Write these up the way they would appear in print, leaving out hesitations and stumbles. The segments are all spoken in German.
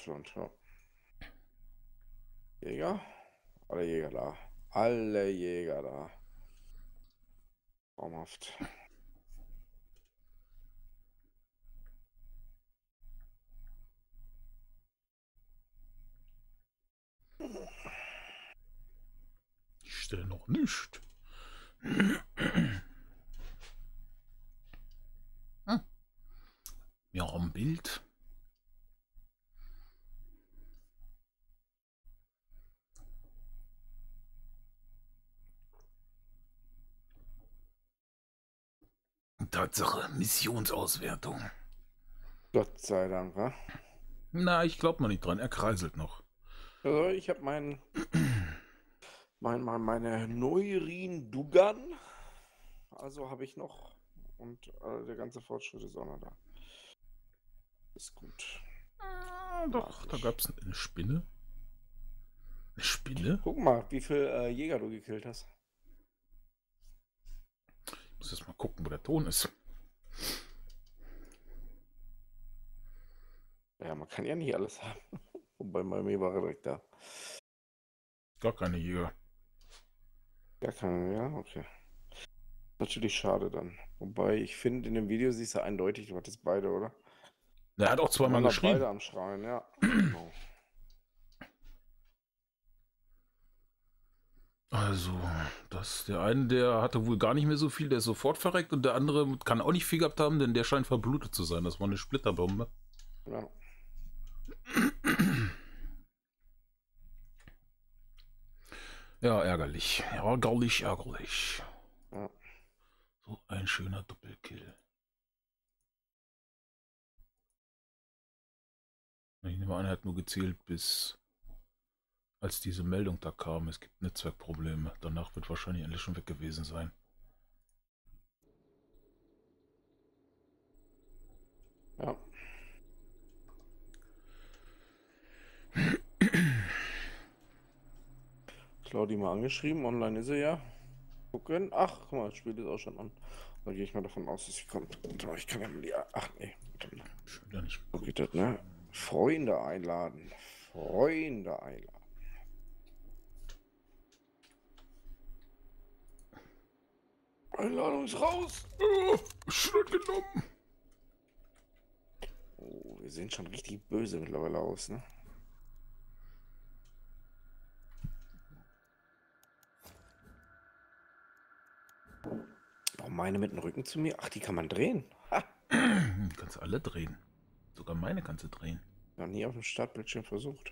Deutschland, ja. Jäger? Alle Jäger da. Alle Jäger da. Traumhaft. Ich stelle noch nicht. Wir haben ein Bild. Tatsache, Missionsauswertung. Gott sei Dank, wa? Na, ich glaube mal nicht dran, er kreiselt noch. Also ich habe meine Neurin Dugan. Also habe ich noch. Und der ganze Fortschritt ist auch noch da. Ist gut. Doch, da gab es eine Spinne. Eine Spinne? Guck mal, wie viel Jäger du gekillt hast. Ich muss jetzt mal gucken, wo der Ton ist. Ja, man kann ja nicht alles haben. Wobei bei mir war er direkt da. Gar keine Jäger. Ja, kann, ja, okay. Natürlich schade dann. Wobei, ich finde, in dem Video siehst du eindeutig, du hattest beide, oder? Der hat auch zweimal geschrieben. Beide am Schreien, ja. Genau. Also, der eine, der hatte wohl gar nicht mehr so viel, der ist sofort verreckt und der andere kann auch nicht viel gehabt haben, denn der scheint verblutet zu sein. Das war eine Splitterbombe. Ja. Ja, ärgerlich. Ärgerlich, ärgerlich. Ja. So ein schöner Doppelkill. Ich nehme an, er hat nur gezählt, bis als diese Meldung da kam. Es gibt Netzwerkprobleme. Danach wird wahrscheinlich alles schon weg gewesen sein. Ja. Claudi mal angeschrieben, online ist sie ja. Gucken. Ach, guck mal, das Spiel ist auch schon an. Da gehe ich mal davon aus, dass sie kommt. Ich kann ja mal die. Ach nee. Schön, ja nicht. So geht das, ne? Freunde einladen. Freunde einladen. Einladung ist raus. Schön genommen. Oh, wir sehen schon richtig böse mittlerweile aus, ne? Warum meine mit dem Rücken zu mir? Ach, die kann man drehen. Ha! Kannst du alle drehen. Sogar meine kannst du drehen. Noch nie auf dem Startbildschirm versucht.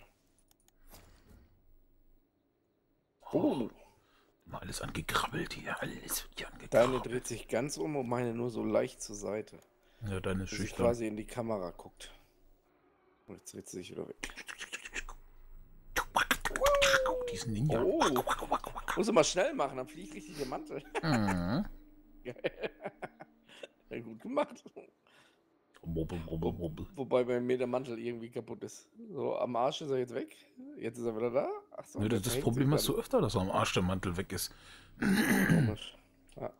Oh. Mal alles angekrabbelt hier. Alles wird hier angekrabbelt. Deine dreht sich ganz um und meine nur so leicht zur Seite. Ja, deine Dass sie schüchtern. quasi in die Kamera guckt. Und jetzt dreht sie sich wieder weg. Diesen Ninja. Oh. Muss immer schnell machen, dann fliegt richtig der Mantel. Mhm. Ja, gut gemacht. Wubbel, wubbel, wubbel. Wobei bei mir der Mantel irgendwie kaputt ist. So, am Arsch ist er jetzt weg. Jetzt ist er wieder da. Ach so, Ja, das Problem hast du öfter, dass am Arsch der Mantel weg ist. Komisch. Ja.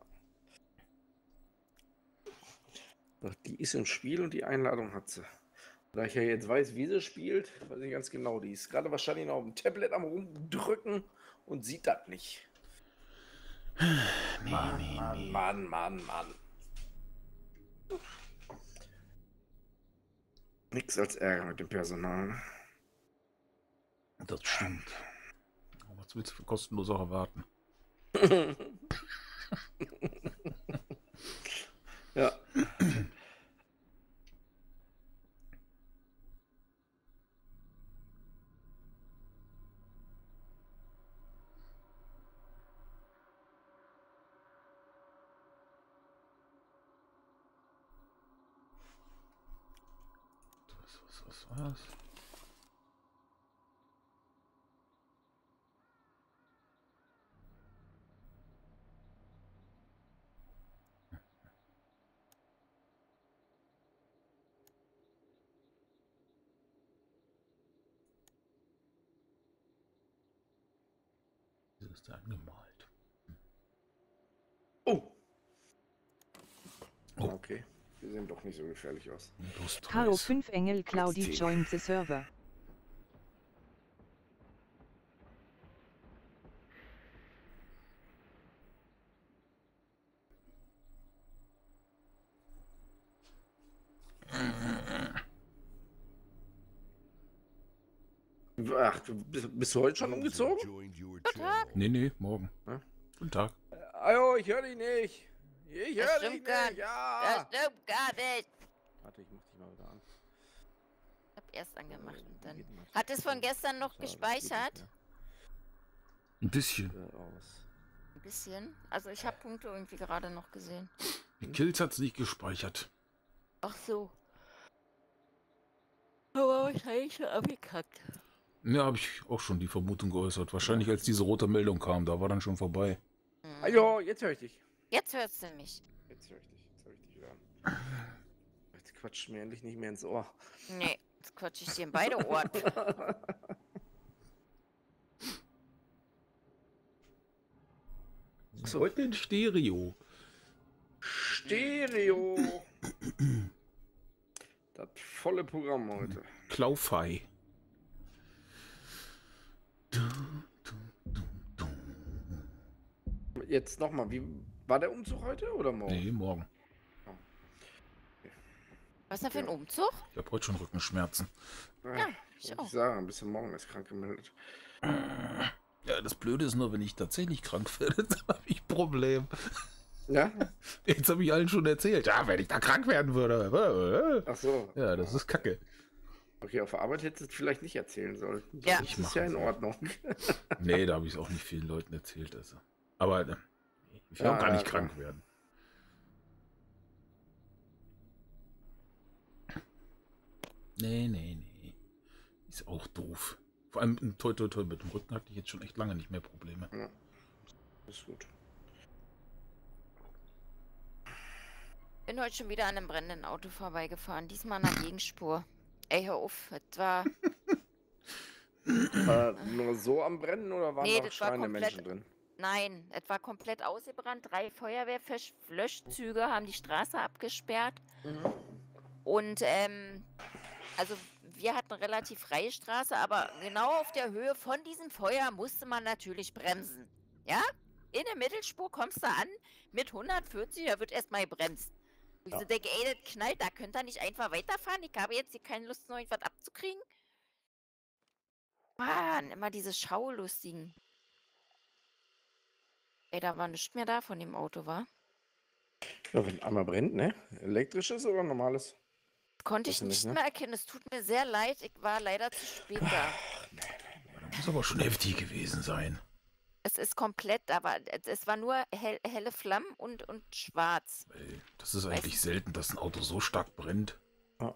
Doch, die ist im Spiel und die Einladung hat sie. Da ich ja jetzt weiß, wie sie spielt, weiß ich ganz genau. Die ist gerade wahrscheinlich noch auf dem Tablet am rumdrücken und sieht das nicht. Mann. Nix als Ärger mit dem Personal. Das stimmt. Aber was willst du für kostenlose erwarten? Ja. Was? Wieso ist der angemalt? Oh. Okay. Wir sehen doch nicht so gefährlich aus. Karo 5 Engel Claudi joined the server. Ach, bist du heute schon umgezogen? Guten Tag. Nee, morgen. Ja? Guten Tag. Ajo, ich höre dich nicht. Ich Das höre dich stimmt gar nicht. nicht. Ja. Das stimmt gar nicht. Warte, ich mach dich mal wieder an. Ich hab erst angemacht und dann. Geht nicht. Hat es von gestern noch Schade, geht gespeichert? nicht Ein bisschen. mehr. Aus. Ein bisschen. Also ich habe Punkte irgendwie gerade noch gesehen. Die Kills hat es nicht gespeichert. Ach so. Aber wahrscheinlich schon abgekackt. Ja, habe ich auch schon die Vermutung geäußert. Wahrscheinlich als diese rote Meldung kam, da war dann schon vorbei. Ajo, jetzt höre ich dich. Jetzt hörst du mich. Jetzt höre ich dich. Jetzt höre ich dich wieder an. Jetzt quatscht mir endlich nicht mehr ins Ohr. Nee, jetzt quatsch ich dir in beide Ohren. So. Heute in Stereo. Stereo. Das volle Programm heute. Klaufei. Jetzt nochmal, wie war der Umzug heute oder morgen? Nee, morgen. Was ist denn für ein Umzug? Ich habe heute schon Rückenschmerzen. Ja, ich wollte auch. ich sagen, bis morgen ist krank gemeldet. Ja, das Blöde ist nur, wenn ich tatsächlich krank werde, dann habe ich ein Problem. Ja? Jetzt habe ich allen schon erzählt. Ja, wenn ich da krank werden würde. Ach so. Ja, das ist Kacke. Okay, auf der Arbeit hättest du es vielleicht nicht erzählen sollen. Ja. Das ist ja in Ordnung. Nee, da habe ich es auch nicht vielen Leuten erzählt. Also. Aber ich will auch gar nicht krank werden. Nee. Ist auch doof. Vor allem toi, mit dem Rücken hatte ich jetzt schon echt lange nicht mehr Probleme. Ja. Ist gut. Bin heute schon wieder an einem brennenden Auto vorbeigefahren. Diesmal an der Gegenspur. Ey, hör auf. Das war. Nur so am Brennen oder waren Nee, noch das war schreiende komplett- Menschen drin? Nein, es war komplett ausgebrannt. 3 Feuerwehrlöschzüge haben die Straße abgesperrt. Und also wir hatten relativ freie Straße, aber genau auf der Höhe von diesem Feuer musste man natürlich bremsen. Ja? In der Mittelspur kommst du an mit 140, da wird erstmal gebremst. Und ich so denke, ey, das knallt, da könnt ihr nicht einfach weiterfahren. Ich habe jetzt hier keine Lust, noch irgendwas abzukriegen. Mann, immer diese Schaulustigen. Ey, da war nichts mehr da von dem Auto, wa? Ja, wenn einmal brennt, ne? Elektrisches oder normales? Konnte Weiß ich ich nicht, nicht ne? mehr erkennen. Es tut mir sehr leid. Ich war leider zu spät da. Muss aber schon heftig gewesen sein. Es ist komplett, aber es war nur helle Flammen und schwarz. Ey, das ist eigentlich selten, dass ein Auto so stark brennt. Ja.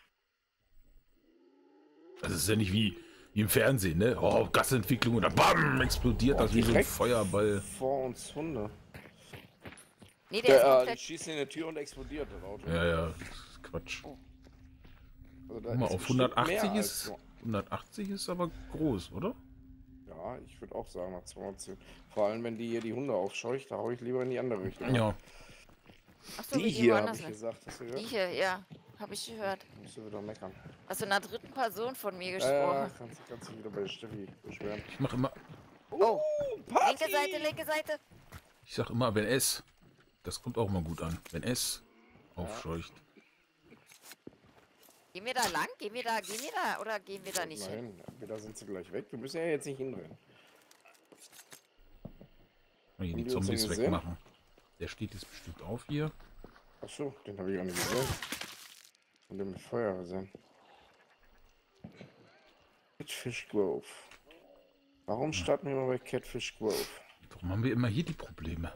Also es ist ja nicht wie im Fernsehen, ne? Oh, Gasentwicklung und dann BAM! Explodiert das wie so ein direkt Feuerball. Vor uns Hunde. Nee, der ist Die komplett. schießen in die Tür und explodiert das Auto. Ja, das ist Quatsch. Also da Guck mal, ist auf bestimmt 180 mehr als ist, so. 180 ist aber groß, oder? Ja, ich würde auch sagen nach 210. Vor allem, wenn die hier die Hunde aufscheucht, da hau ich lieber in die andere Richtung. Ja. Achso, Die wir gehen hier, habe woanders ich hin. gesagt. Hast du Die gehört? hier, ja. Habe ich gehört. Musst du wieder meckern. Hast du in der dritten Person von mir gesprochen? Kannst du wieder bei Steffi beschweren. Ich mache immer, Oh, Party! linke Seite. ich sag immer, wenn es, das kommt auch mal gut an, wenn es aufscheucht. Gehen wir da lang? Gehen wir da oder gehen wir da nicht hin? Nein, entweder sind sie gleich weg. Wir müssen ja jetzt nicht hinrennen. Mal hier Haben die die uns Zombies denn gesehen? wegmachen. Der steht jetzt bestimmt auf hier. Achso, den habe ich auch nicht gesehen. Und den mit Feuer gesehen. Catfish Grove. Warum starten wir mal bei Catfish Grove? Warum haben wir immer hier die Probleme?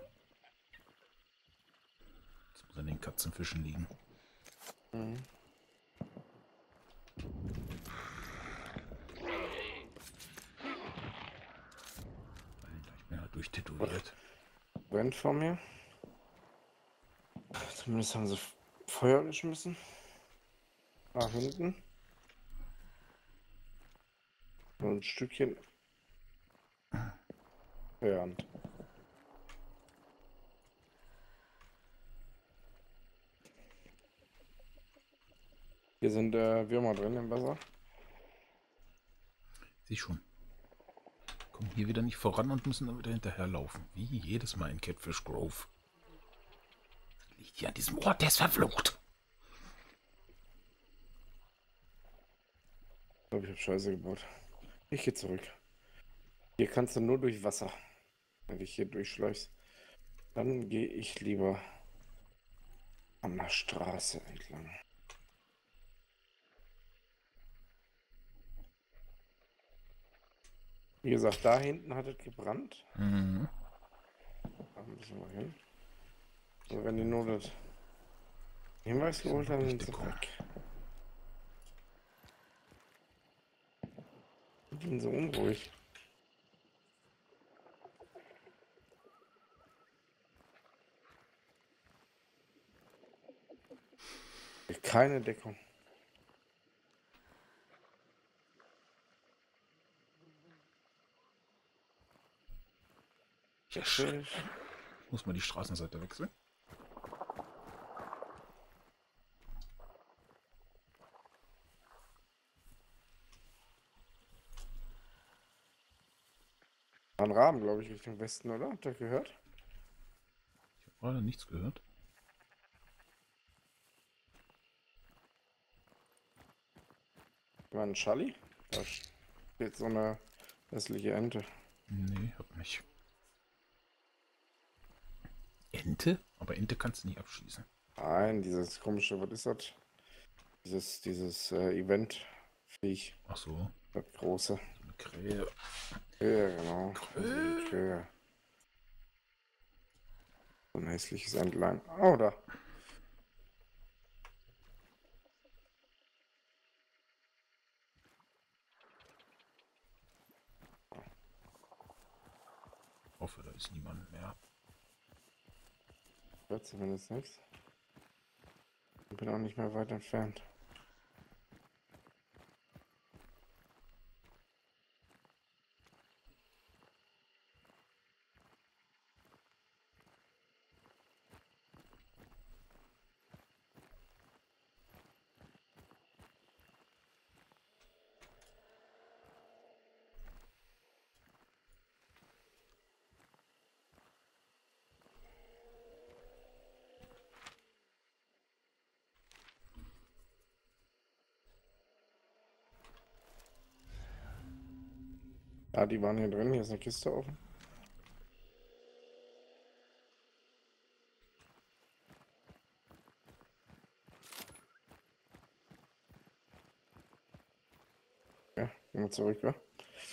Das muss an den Katzenfischen liegen. Mhm. Alter, ich bin halt durchtätowiert. Brennt vor mir. Zumindest haben sie Feuer geschmissen. Nach hinten. Nur ein Stückchen. Feuerhand. Hier sind Würmer drin im Wasser. Sieh schon. Kommen hier wieder nicht voran und müssen dann wieder hinterherlaufen. Wie jedes Mal in Catfish Grove. Liegt hier an diesem Ort, der ist verflucht. Ich glaube, ich habe Scheiße gebaut. Ich gehe zurück. Hier kannst du nur durch Wasser. Wenn du dich hier durchschleichst. Dann gehe ich lieber an der Straße entlang. Wie gesagt, da hinten hat es gebrannt. Mhm. Da müssen wir hin. Und wenn die nur das Hinweis geholt haben, sind sie weg. Die sind so unruhig. Keine Deckung. Ja, shit. Muss man die Straßenseite wechseln? Ein Rahmen, glaube ich, Richtung Westen, oder? Habt ihr gehört? Ich habe gerade nichts gehört. War ein Schalli? Da steht so eine hässliche Ente. Nee, hab nicht. Ente? Aber Ente kannst du nicht abschießen. Nein, dieses komische, was ist das? Dieses Event-Viech. Ach so, Das große. so eine Krähe. Ja, genau. Krähe. So ein hässliches Entlein. Oh, da. Ich hoffe, da ist niemand mehr. Hört zumindest nichts. Ich bin auch nicht mehr weit entfernt. Ah, die waren hier drin. Hier ist eine Kiste offen. Ja, gehen wir zurück, wa?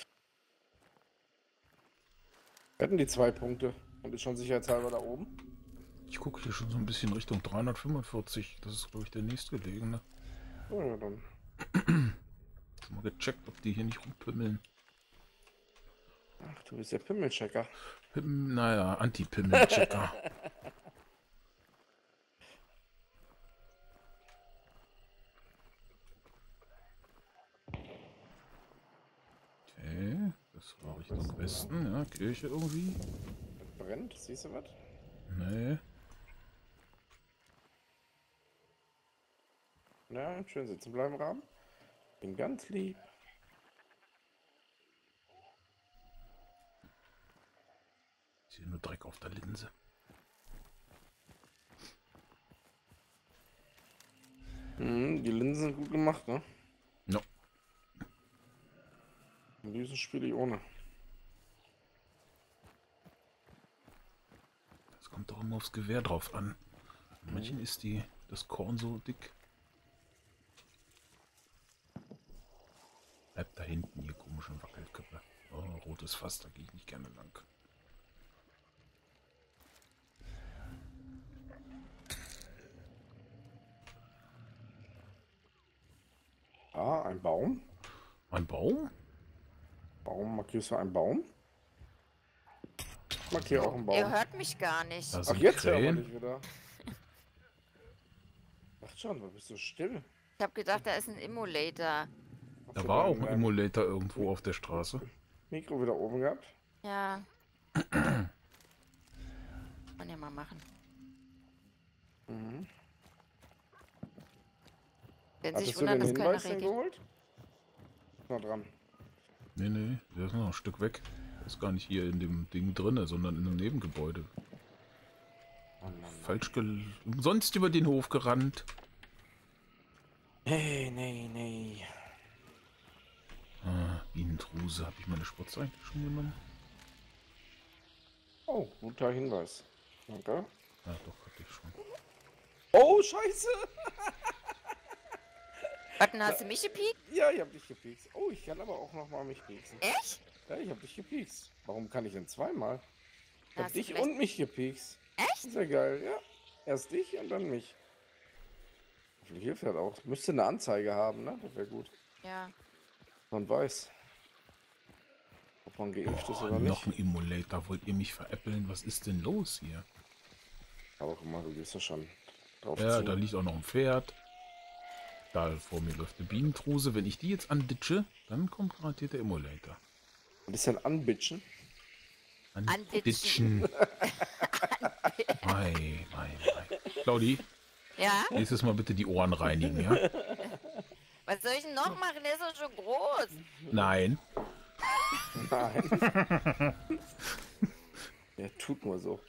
Wir hatten die 2 Punkte und ist schon sicherheitshalber da oben. Ich gucke hier schon so ein bisschen Richtung 345. Das ist, glaube ich, der nächstgelegene. Oh, ja, dann. Schon mal gecheckt, ob die hier nicht rumpimmeln. Ach, du bist der Pimmelchecker. Naja, Anti-Pimmel-Checker. Okay, das war Richtung Westen, ja, Kirche irgendwie. Das brennt, siehst du was? Nee. Ja, schön sitzen bleiben, Rahmen. Bin ganz lieb. Ist hier nur Dreck auf der Linse. Die Linsen sind gut gemacht, ne? Ja. In diesem spiele ich ohne. Das kommt doch immer aufs Gewehr drauf an. Manchen ist das Korn so dick. Bleibt da hinten, ihr komischen Wackelköpfe. Oh, rotes Fass, da gehe ich nicht gerne lang. Ah, ein Baum. Ein Baum? Warum markierst du einen Baum? Ich markiere auch einen Baum. Ihr hört mich gar nicht. Da Ach, sind jetzt hören wir Krähen. dich wieder. Ach schon, du bist so still. Ich habe gedacht, da ist ein Emulator. Hast Da du war auch ein dein Emulator irgendwo auf der Straße. Mikro wieder oben gehabt? Ja. Kann man ja mal machen. Mhm. Wenn sich Hattest du wundern, den dass keine Hinweis denn Regel. geholt? Na dran. Nee, der ist noch ein Stück weg. Der ist gar nicht hier in dem Ding drinne, sondern in einem Nebengebäude. Oh Mann. Falsch umsonst über den Hof gerannt. Nee. Ah, Bienentruhe. Truhe. Habe ich meine Spritze eigentlich schon genommen? Oh, guter Hinweis. Danke. Ja, doch, hatte ich schon. Oh, scheiße! Warte, hast du mich gepiekt? Ja, ich hab dich gepiekst. Oh, ich kann aber auch noch mal mich pieksen. Echt? Ja, ich hab dich gepiekst. Warum kann ich denn zweimal? Ich hab Hast du dich vielleicht- und mich gepiekst. Echt? Sehr geil, ja. Erst dich und dann mich. Hoffentlich hilft das auch. Müsste eine Anzeige haben, ne? Das wäre gut. Ja. Man weiß, ob man geimpft ist Oh, oder noch nicht. ein Emulator. Wollt ihr mich veräppeln? Was ist denn los hier? Aber guck mal, du gehst ja schon drauf Ja, zu. da liegt auch noch ein Pferd. Da vor mir läuft eine Bienentruse. Wenn ich die jetzt anditsche, dann kommt garantiert der Emulator. Ein bisschen anbitschen. Anditschen. Mei. Claudi, Ja? nächstes Mal bitte die Ohren reinigen, ja? Was soll ich denn noch machen? Der ist doch schon groß. Nein. Nein. Ja, tut nur so.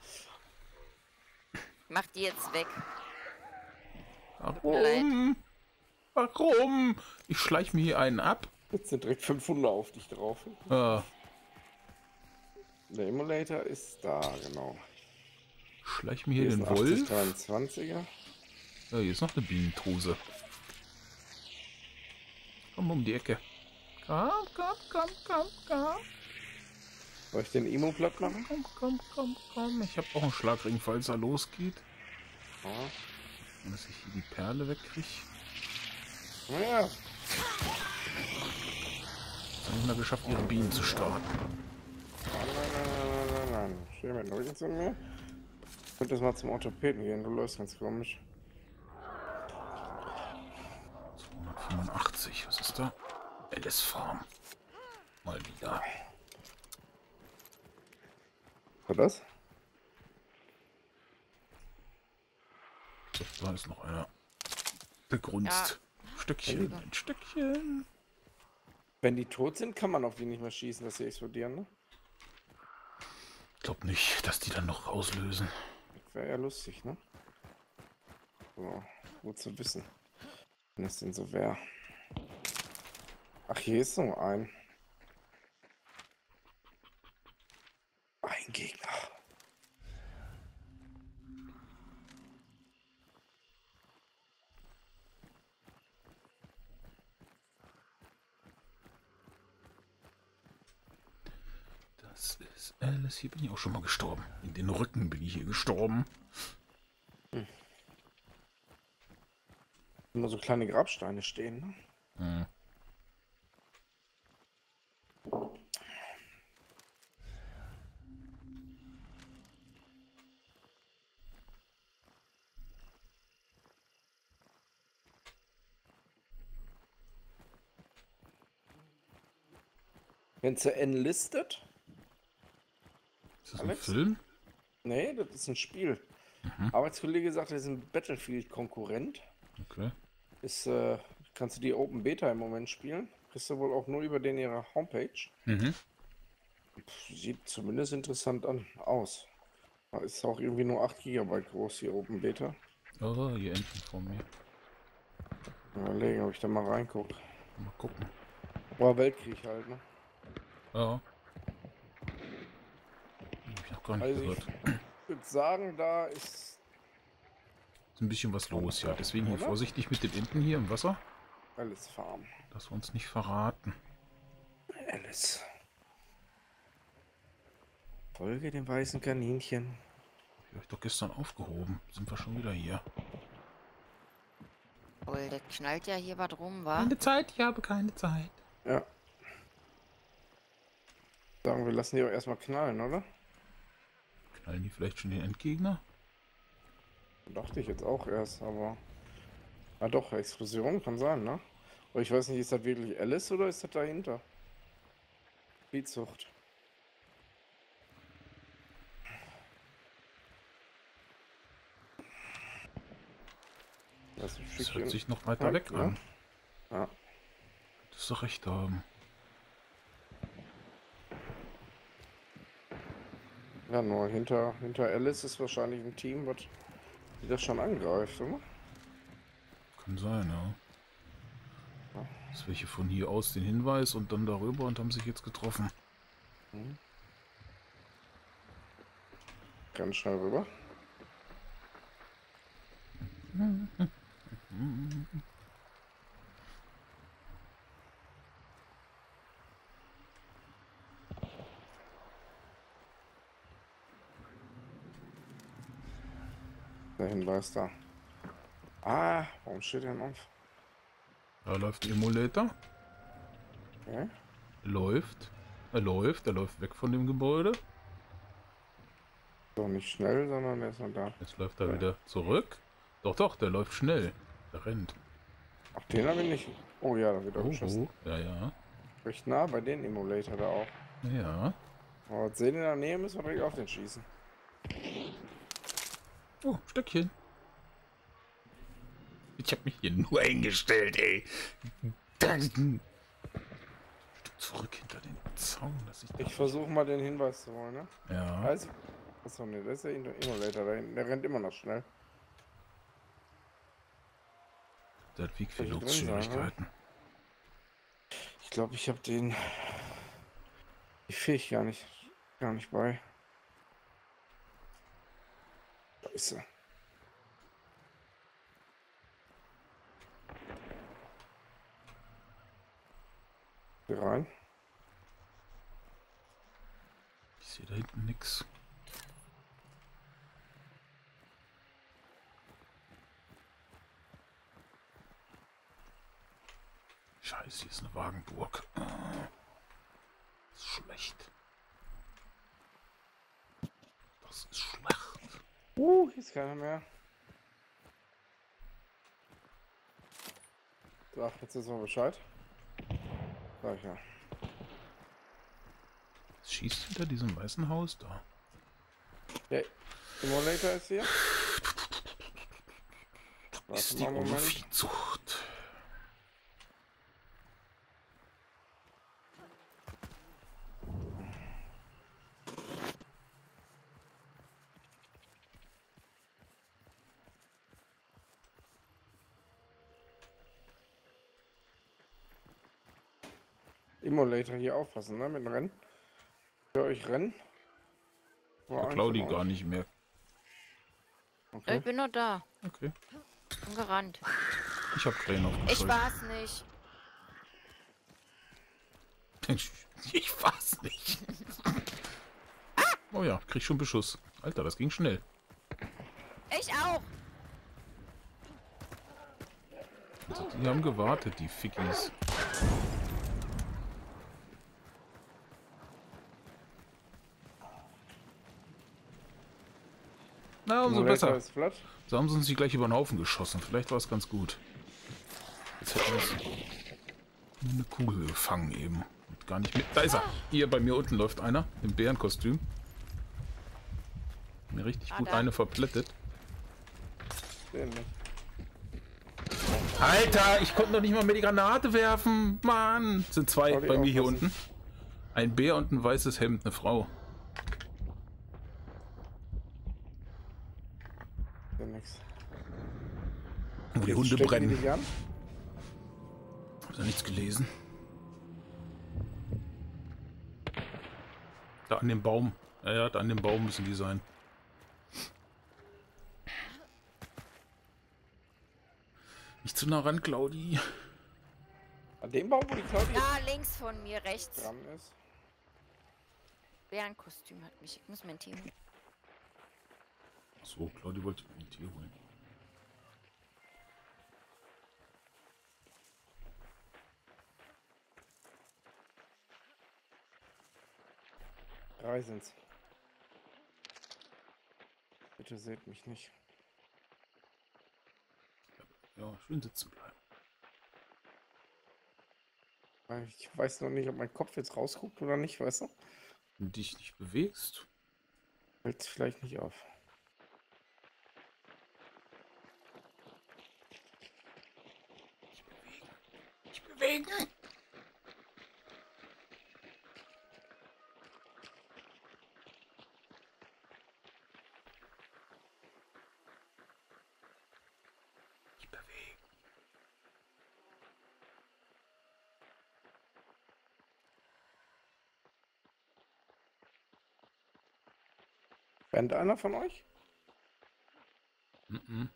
Mach die jetzt weg. Warum? Warum? Ich schleich mir hier einen ab. Jetzt sind direkt 500 auf dich drauf. Der Der Emulator ist da, genau. schleich mir hier Hier den ist ein Wolf. 8023er. Ja, hier ist noch eine Bienentruse. Komm um die Ecke. Komm. Soll ich den Emo platt machen? Komm. Ich habe auch einen Schlagring, falls er losgeht. Ja. Und dass ich hier die Perle wegkriege. Naja, Jetzt habe ich mal geschafft, ihre Bienen zu starten. nein. Steh mit dem Rücken zu mir. Ich könnte jetzt mal zum Orthopäden gehen, du läufst ganz komisch. 285, was ist da? Alice Farm. Mal wieder. Was das? So, da ist noch einer. Begrunzt. Stückchen, ein Stückchen. Wenn die tot sind, kann man auf die nicht mehr schießen, dass sie explodieren, ne? Ich glaube nicht, dass die dann noch auslösen. Das wäre ja lustig, ne? So, gut zu wissen. Wenn es denn so wäre. Ach, hier ist noch ein. Ein Gegner. Das ist Alice. Hier bin ich auch schon mal gestorben. In den Rücken bin ich hier gestorben. Immer so kleine Grabsteine stehen, ne? Hm. Kennst du Enlisted? Ist das Alex? ein Film? Nee, das ist ein Spiel. Arbeitskollege sagt, das ist ein Battlefield-Konkurrent. Okay. Ist, kannst du die Open Beta im Moment spielen? Kriegst du wohl auch nur über den ihrer Homepage. Mhm. Sieht zumindest interessant aus. Ist auch irgendwie nur 8 GB groß, die Open Beta. Oh, hier Enten vor mir. Überlegen, ob ich da mal reingucke. Mal gucken. Boah, Weltkrieg halt, ne? Ja. Hab ich noch gar nicht Also gehört. ich würde sagen, da ist Ist ein bisschen was los, ja. Deswegen hier Oder? vorsichtig mit den Enten hier im Wasser. Alice Farm. Dass wir uns nicht verraten. Alice. Folge dem weißen Kaninchen. Ich hab euch doch gestern aufgehoben. Sind wir schon wieder hier. Obwohl, das knallt ja hier was rum, wa? Keine Zeit, ich habe keine Zeit. Ja. Sagen wir lassen die auch erstmal knallen, oder? Knallen die vielleicht schon den Endgegner? Dachte ich jetzt auch erst, aber. Ah doch, Explosion kann sein, ne? Aber ich weiß nicht, ist das wirklich Alice oder ist das dahinter? Viehzucht. Das ist ein Das Stückchen hört sich noch weiter weg ne? an. Ja. Das ist doch recht haben. Ja, nur hinter Alice ist wahrscheinlich ein Team, was die das schon angreift, oder? Kann sein, ja. Ja. Das welche von hier aus den Hinweis und dann darüber und haben sich jetzt getroffen. Ganz schnell rüber. Der Hinweis da. Ah, warum steht der auf? Da läuft der Emulator. Okay. Läuft. Er läuft weg von dem Gebäude. So, nicht schnell, sondern der ist noch da. Jetzt läuft er wieder zurück. Doch, der läuft schnell. Der rennt. Ach, den habe ich nicht. Oh ja, da wird er geschossen. Ja. Recht nah bei den Emulator da auch. Ja. Aber was sehen in der Nähe, müssen wir direkt auf den schießen. Oh, Stöckchen. Ich habe mich hier nur eingestellt, ey. Stück zurück hinter den Zaun, dass ich. Ich versuche mal den Hinweis zu holen, ne? Ja. Also, achso, ne, das ist der Emulator da hinten. Der rennt immer noch schnell. Der hat Wegfindungsschwierigkeiten. Ich glaube, ich habe den. Die fähig gar nicht bei. Scheiße. Hier rein. Ich sehe da hinten nichts. Scheiße, hier ist eine Wagenburg. Das ist schlecht. Das ist schlecht. Hier ist keiner mehr. So, jetzt ist mal Bescheid. Sag ja. Es schießt hinter diesem weißen Haus da. Der Emulator ist hier. Ist die Viehzucht. Emulator hier aufpassen, ne? Mit dem Rennen. Für euch rennen. Ja, Claudi gar nicht mehr. Okay. Ich bin noch da. Okay. Bin gerannt. Ich habe Krähen aufgescheucht. Ich war's nicht. Ich war's nicht. Oh ja, krieg schon Beschuss. Alter, das ging schnell. Ich auch. Also, die haben gewartet, die Fickis. Na, umso besser. Ist flott. So haben sie uns nicht gleich über den Haufen geschossen. Vielleicht war es ganz gut. Jetzt hätten wir nur eine Kugel gefangen eben. Und gar nicht mit. Da ist er. Hier bei mir unten läuft einer im Bärenkostüm. Mir richtig gut da. eine verplättet. Den nicht. Alter, ich konnte noch nicht mal mehr die Granate werfen. Mann. Es sind zwei bei mir hier unten. Ein Bär und ein weißes Hemd, eine Frau. Nix. Wo die Hunde Stecken brennen. die dich an? Hab da nichts gelesen. Da an dem Baum. Ja, da an dem Baum müssen die sein. Nicht zu nah ran, Claudi. An dem Baum, wo die Claudia Da links von mir, rechts. dran ist. Bärenkostüm hat mich. Ich muss mein Tee holen. So, Claudi wollte ein Tier holen. Drei sind's. Bitte seht mich nicht. Ja, schön sitzen bleiben. Ich weiß noch nicht, ob mein Kopf jetzt rausguckt oder nicht, weißt du? Wenn du dich nicht bewegst. Fällt's vielleicht nicht auf. Nicht bewegen! Nicht bewegen! Brennt einer von euch? Mhm.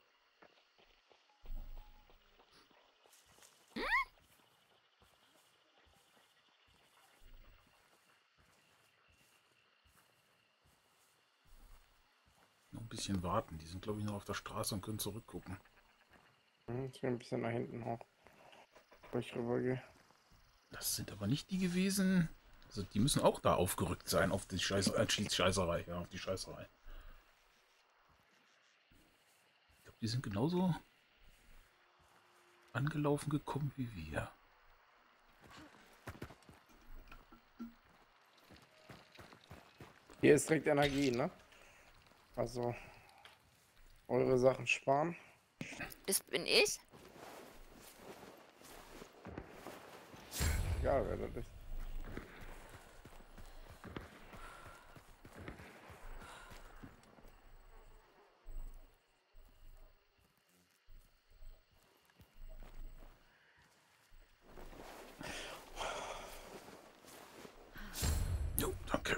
Noch ein bisschen warten. Die sind, glaube ich, noch auf der Straße und können zurückgucken. Ich will ein bisschen nach hinten hoch, wo ich rübergehe. Das sind aber nicht die gewesen. Also die müssen auch da aufgerückt sein auf die Scheißerei. Ja, auf die Scheißerei. Ich glaube, die sind genauso angelaufen gekommen wie wir. Hier ist direkt Energie, ne? Also eure Sachen sparen. Das bin ich. Egal, wer das ist. Jo, danke.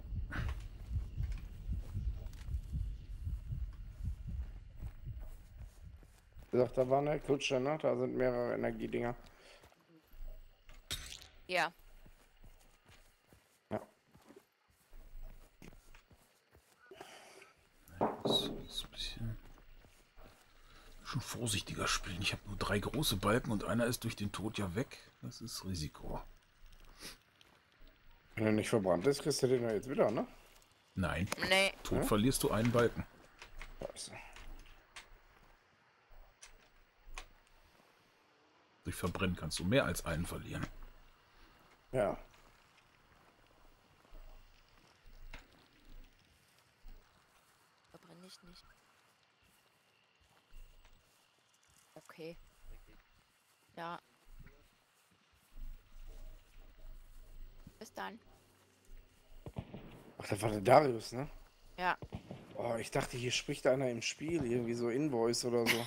Wie gesagt, da war eine Kutsche, ne? Da sind mehrere Energiedinger. Ja. Ja. Das ist ein bisschen schon vorsichtiger spielen. Ich habe nur 3 große Balken und einer ist durch den Tod ja weg. Das ist Risiko. Wenn er nicht verbrannt ist, kriegst du den ja jetzt wieder, ne? Nein. Nee. Tot verlierst du einen Balken. Scheiße. Durch Verbrennen kannst du mehr als einen verlieren. Ja. Verbrenne ich nicht. Okay. Ja. Bis dann. Ach, das war der Darius, ne? Ja. Oh, ich dachte, hier spricht einer im Spiel, irgendwie so Invoice oder so.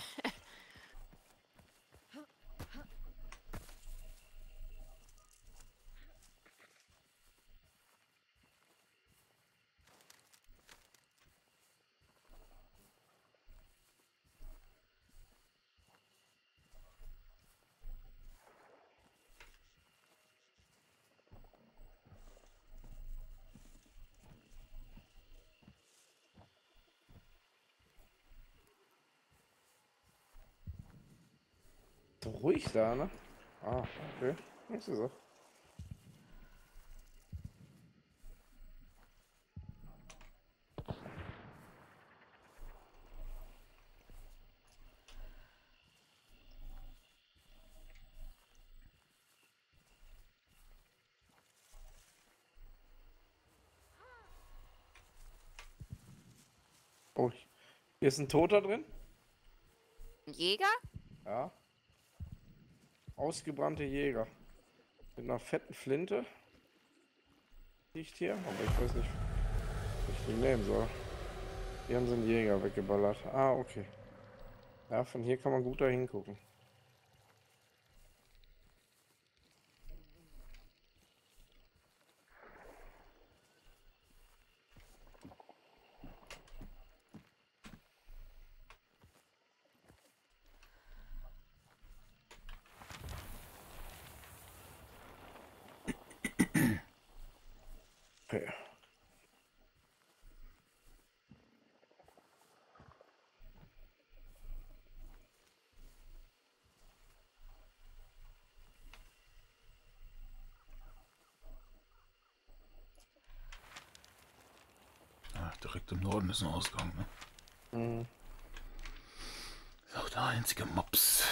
So ruhig da, ne? Ah, okay. Was ist das? Oh, hier ist ein Toter drin. Ein Jäger? Ja. Ausgebrannte Jäger. Mit einer fetten Flinte. Liegt hier, aber ich weiß nicht, wie ich die nehmen soll. Hier haben sie einen Jäger weggeballert. Ah, okay. Ja, von hier kann man gut da hingucken. Okay. Ah, direkt im Norden ist ein Ausgang. Ne? Mhm. Ist auch der einzige Mops.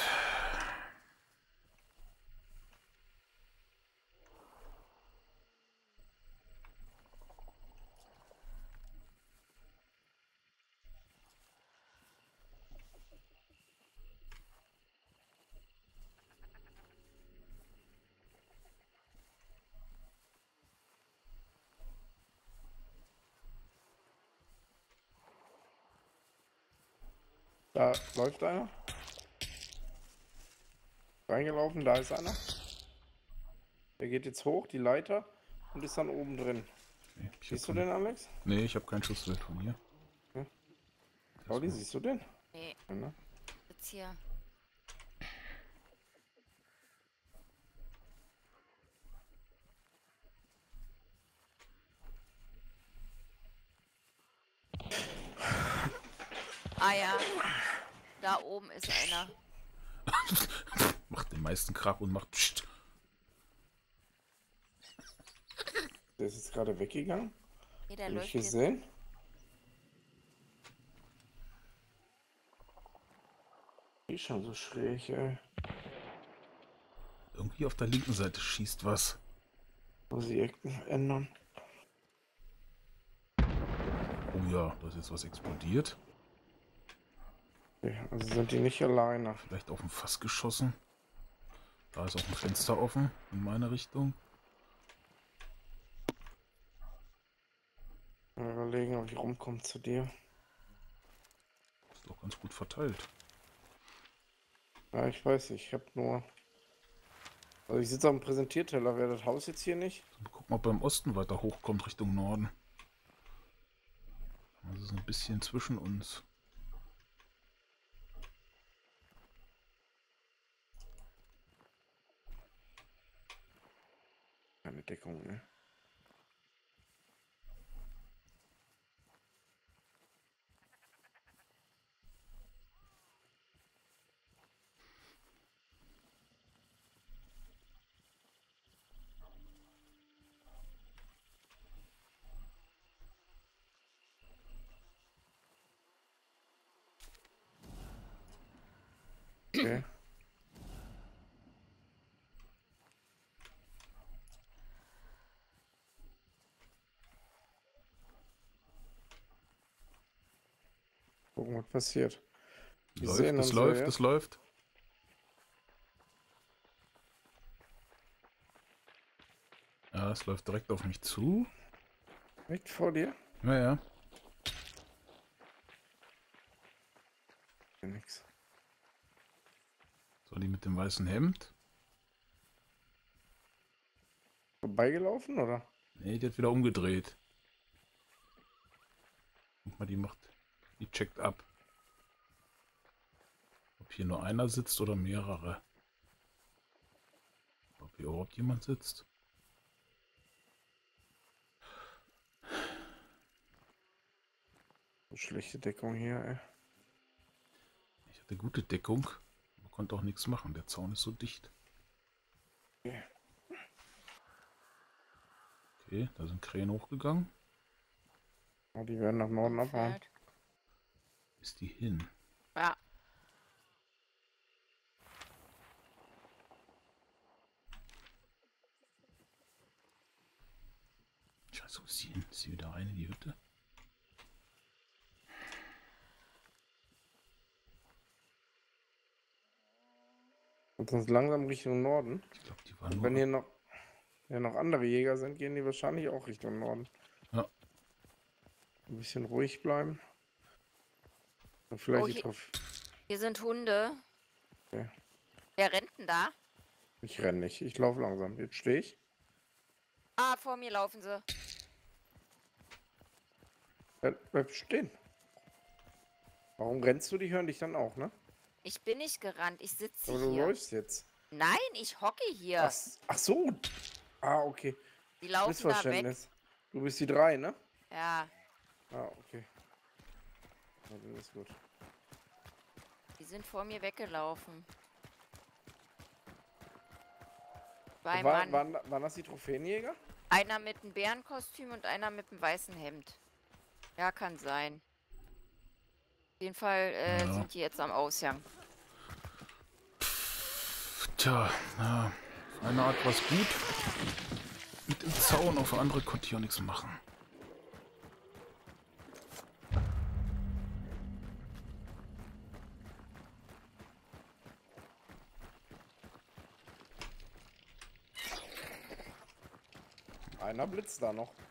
Da läuft einer. Reingelaufen, da ist einer. Der geht jetzt hoch, die Leiter, und ist dann oben drin. Okay, Siehst du den, Alex? Nee, ich habe kein Schusswert von hier. Ja. Der ist Pauli, noch- siehst du den? Nee, Ja, ne? jetzt hier. Ah ja, da oben ist einer. Macht den meisten Krach und macht Psst. Der ist jetzt gerade weggegangen. Nee, der Hab ich läuft jetzt. gesehen. Die ist schon so schräg, ey. Irgendwie auf der linken Seite schießt was. Muss ich Ecken ändern. Oh ja, da ist jetzt was explodiert. Okay, also sind die nicht alleine. Vielleicht auf ein Fass geschossen. Da ist auch ein Fenster offen in meine Richtung. Mal überlegen, ob ich rumkomme zu dir. Ist doch ganz gut verteilt. Ja, ich weiß nicht, ich habe nur... Also ich sitze am Präsentierteller, wäre das Haus jetzt hier nicht? Dann gucken, ob er im Osten weiter hochkommt Richtung Norden. Das ist ein bisschen zwischen uns. Keine Deckung, ne? Okay. Gucken, was passiert. Die sehen Das uns läuft, ja das jetzt. läuft. Ja, es läuft direkt auf mich zu. Direkt vor dir? Ja, ja. Ja, nix. So, die mit dem weißen Hemd. Vorbeigelaufen, oder? Nee, die hat wieder umgedreht. Guck mal, die checkt ab. Ob hier nur einer sitzt oder mehrere. Ob hier überhaupt jemand sitzt. So schlechte Deckung hier, ey. Ich hatte gute Deckung, aber konnte auch nichts machen. Der Zaun ist so dicht. Okay. Okay, da sind Krähen hochgegangen. Oh, die werden nach Norden abhauen. Umfeld. Ist die hin? Ja, Scheiße, wo ist sie hin? Ist sie wieder rein in die Hütte? Und sonst langsam Richtung Norden. Ich glaube, die war Und nur... wenn hier noch andere Jäger sind, gehen die wahrscheinlich auch Richtung Norden. Ja. Ein bisschen ruhig bleiben. Und vielleicht Oh, die hier- drauf. hier sind Hunde. Okay. Wer rennt denn da? Ich renne nicht, ich laufe langsam. Jetzt stehe ich. Ah, vor mir laufen sie. Bleib stehen. Warum rennst du? Die hören dich dann auch, ne? Ich bin nicht gerannt, ich sitze Aber du hier. läufst jetzt. Nein, ich hocke hier. Ach so. Ah, okay. Die laufen da weg. Missverständnis. Du bist die 3, ne? Ja, Ah, okay. Ja, dann ist gut. die sind vor mir weggelaufen. Zwei War, Mann. waren das die Trophäenjäger? Einer mit einem Bärenkostüm und einer mit einem weißen Hemd. Ja, kann sein. Auf jeden Fall Ja. sind die jetzt am Ausgang. Tja, na, auf eine Art war es gut. Mit dem Zaun, auf eine andere konnte ich auch nichts machen. Einer blitzt da noch.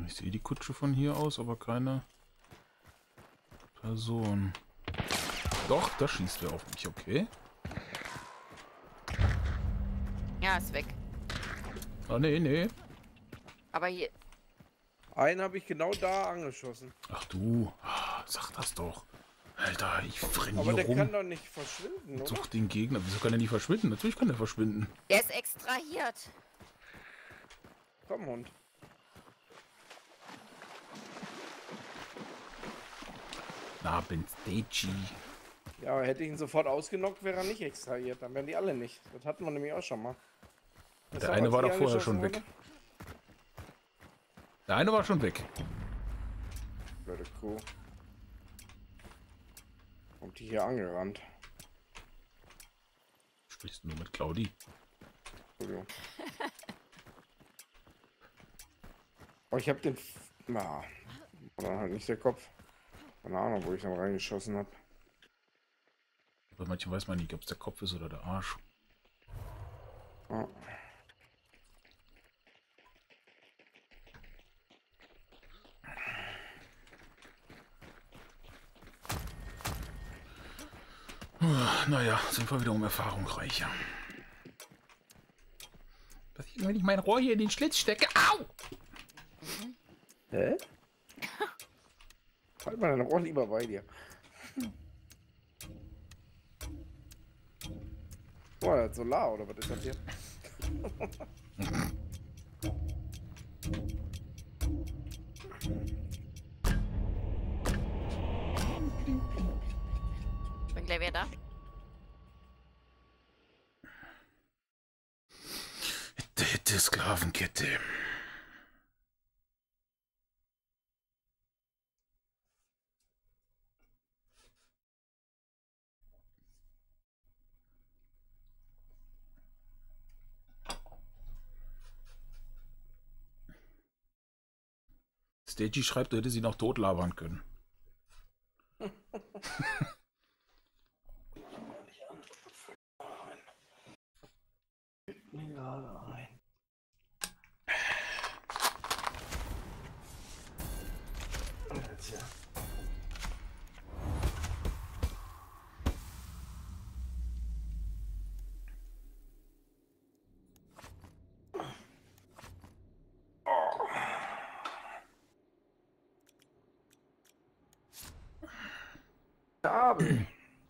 Ich sehe die Kutsche von hier aus, aber keine Person. Doch, da schießt wer auf mich, okay. Ja, ist weg. Ah, nee, nee. Aber hier, Einen habe ich genau da angeschossen. Ach du, sag das doch. Alter, ich renn Aber hier der rum. kann doch nicht verschwinden, oder? Such den Gegner. Wieso kann er nicht verschwinden? Natürlich kann er verschwinden. der ist extrahiert. Komm, Hund. Na, bin Stagey. Ja, aber hätte ich ihn sofort ausgenockt, wäre er nicht extrahiert. Dann wären die alle nicht. Das hatten wir nämlich auch schon mal. Das Der auch, eine als war die doch vorher angeschossen schon weg. wurde? Der eine war schon weg. Blöde Kuh. Kommt die hier angerannt. Sprichst du nur mit Claudi? Entschuldigung. Oh, ich hab den... Na, oder halt nicht der Kopf. Keine Ahnung, wo ich dann reingeschossen habe. Bei manchen weiß man nicht, ob es der Kopf ist oder der Arsch. Oh. Naja, sind wir wieder um Erfahrung reicher. Passiert, wenn ich mein Rohr hier in den Schlitz stecke. Au! Hä? Halt mal dein Rohr lieber bei dir. Boah, das ist Solar, oder was ist das hier? Ich bin gleich wieder da. Die Sklavenkette. Stagey schreibt, er hätte sie noch totlabern können. Kabel.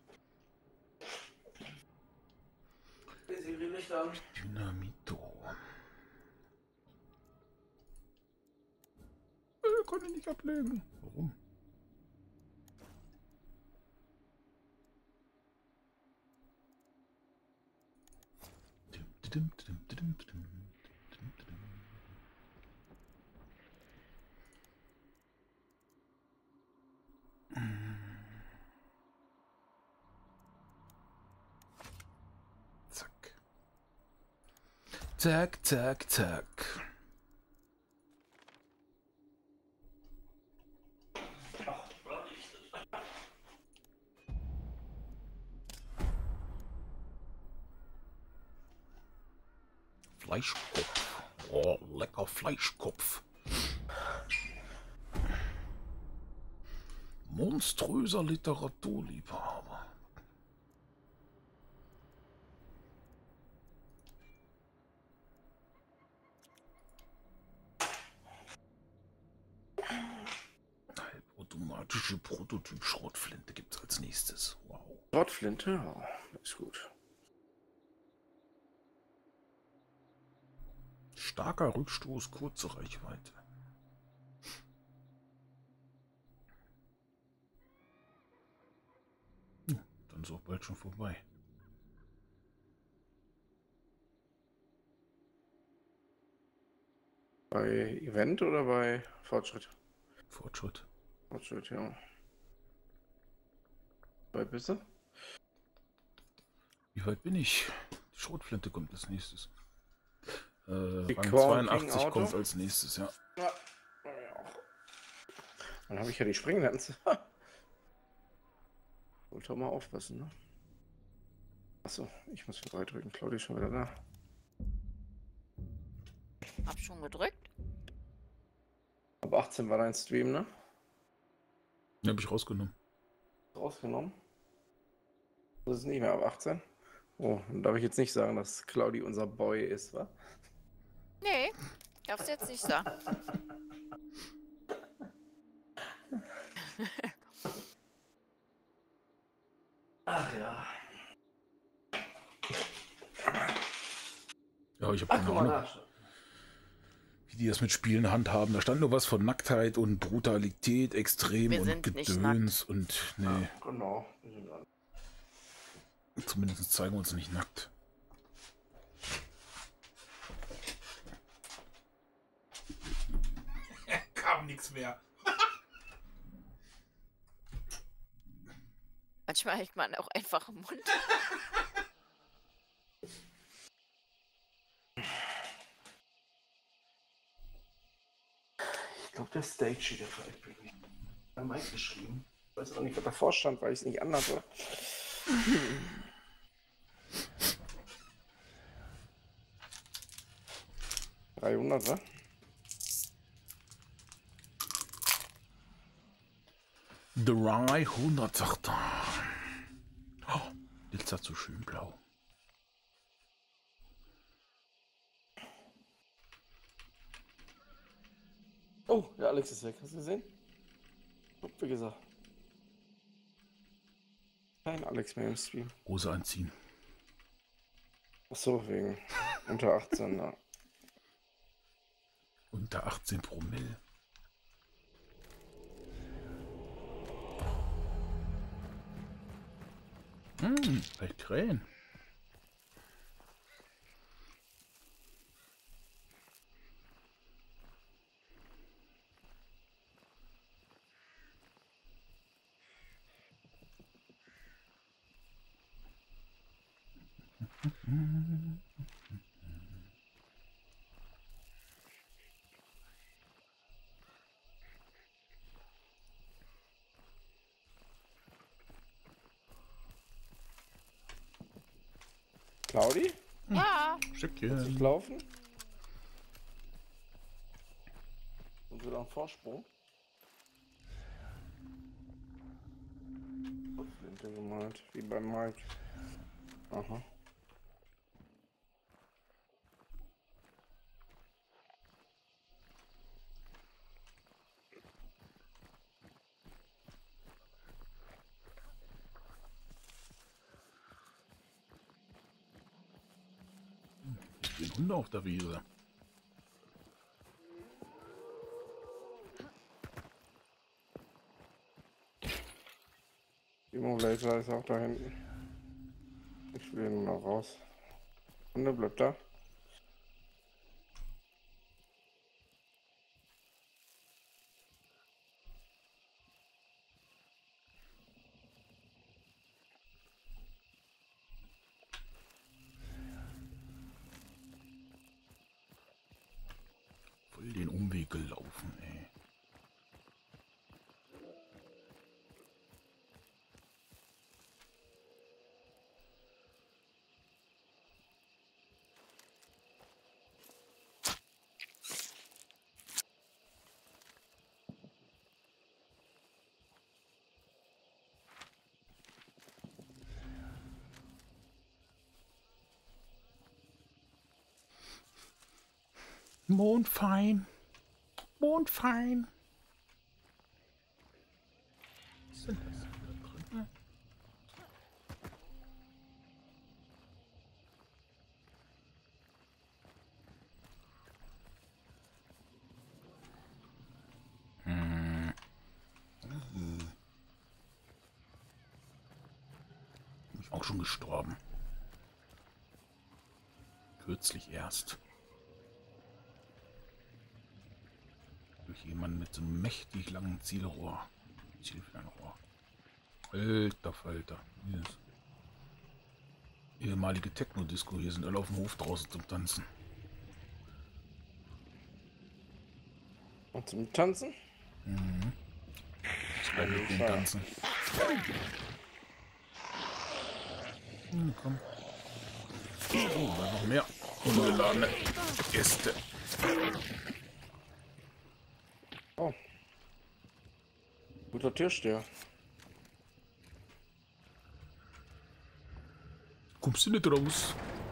Ist ihre Lichter an? Dynamito. Konnte ich nicht ablegen. Warum? Zack. Zack, zack, zack. Fleischkopf. Oh, lecker Fleischkopf. Monströser Literaturliebhaber. Halbautomatische Prototyp-Schrotflinte gibt es als nächstes. Wow. Schrotflinte? Ja, ist gut. Starker Rückstoß, kurze Reichweite. Dann ist auch bald schon vorbei. Bei Event oder bei Fortschritt? Fortschritt. Fortschritt, ja. Bei Bisse? Wie weit bin ich? Die Schrotflinte kommt als nächstes. Die Rang Corn 82 King kommt Auto? als nächstes, ja. Ja. Dann habe ich ja die Sprenglanze. Sollte mal aufpassen, ne? Achso, ich muss für 3 drücken. Claudia ist schon wieder da. Hab schon gedrückt. Ab 18 war dein Stream, ne? Den habe ich rausgenommen. Rausgenommen. Das ist nicht mehr ab 18. Oh, dann darf ich jetzt nicht sagen, dass Claudi unser Boy ist, wa? Nee, darfst du jetzt nicht sagen. Ach ja. Ja, ich habe keine Ahnung, wie die das mit Spielen handhaben. Da stand nur was von Nacktheit und Brutalität, extrem Wir und sind nicht Gedöns und nee, Ja, genau. zumindest zeigen wir uns nicht nackt. Kam nichts mehr. Manchmal hält man auch einfach im Mund. Ich glaube, der Stage Sheet hat bei Mike geschrieben. Ich weiß auch nicht, was davor stand, weil ich es nicht anders war. $300, ne? $300, sagt er. Oh, jetzt hat so schön blau. Oh, der Alex ist weg. Hast du gesehen? Guck, wie gesagt. Kein Alex mehr im Stream. Hose anziehen. Ach so, wegen unter 18, ja. Unter 18 Promille. Vielleicht Krähen. Claudi? Ja. Willst du Schickchen. laufen? Und wieder am Vorsprung. Flinte gemalt, wie bei Mike. Aha. Den Hunde auf der Wiese. Immobilizer ist auch da hinten. Ich will ihn noch raus. Hunde bleibt da. Voll den Umweg gelaufen, ey. Mondfein. Mondfein. Was ist denn das da drin? Bin ich auch schon gestorben. Kürzlich erst. Durch jemanden mit so einem mächtig langen Zielrohr. Zielfernrohr. Alter Falter. Hier ist ehemalige Techno-Disco. Hier sind alle auf dem Hof draußen zum Tanzen. Und zum Tanzen? Das bleibt mit dem Tanzen. Komm. Oh, da noch mehr ungeladene Gäste. Guter Türsteher. Kommst du nicht raus?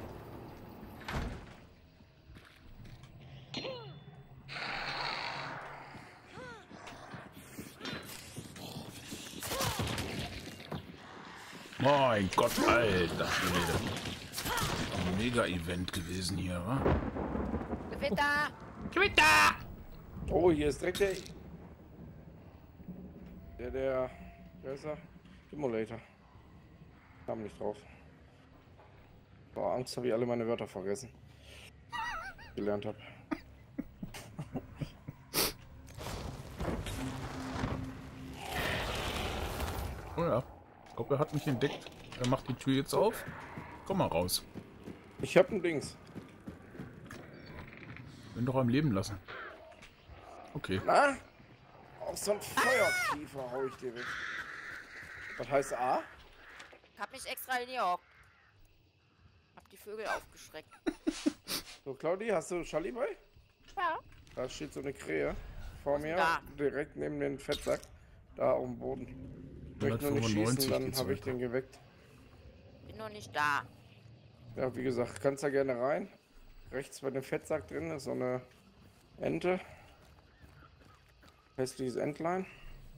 Mein Gott, alter Schwede. Ein Mega-Event gewesen hier, wa? Gewitter! Gewitter! Oh, hier ist direkt der ist er? Simulator. Kam nicht drauf. Boah, Angst, habe ich alle meine Wörter vergessen. Gelernt habe. Oh ja. Ich glaube, er hat mich entdeckt. Er macht die Tür jetzt auf. Komm mal raus. Ich hab ein Dings. Bin doch am Leben lassen. Okay. Na? Auf so ein Feuerkiefer hau ich dir weg. Was heißt A? Hab mich extra hingehockt. Hab die Vögel aufgeschreckt. So, Claudi, hast du Charlie bei? Ja. Da steht so eine Krähe vor mir, da? direkt neben den Fettsack. Da auf dem Boden. Ich möchte nur nicht schießen, dann habe ich den geweckt. Bin noch nicht da. Ja, wie gesagt, kannst da gerne rein. Rechts bei dem Fettsack drin ist so eine Ente. Hässliches Entlein.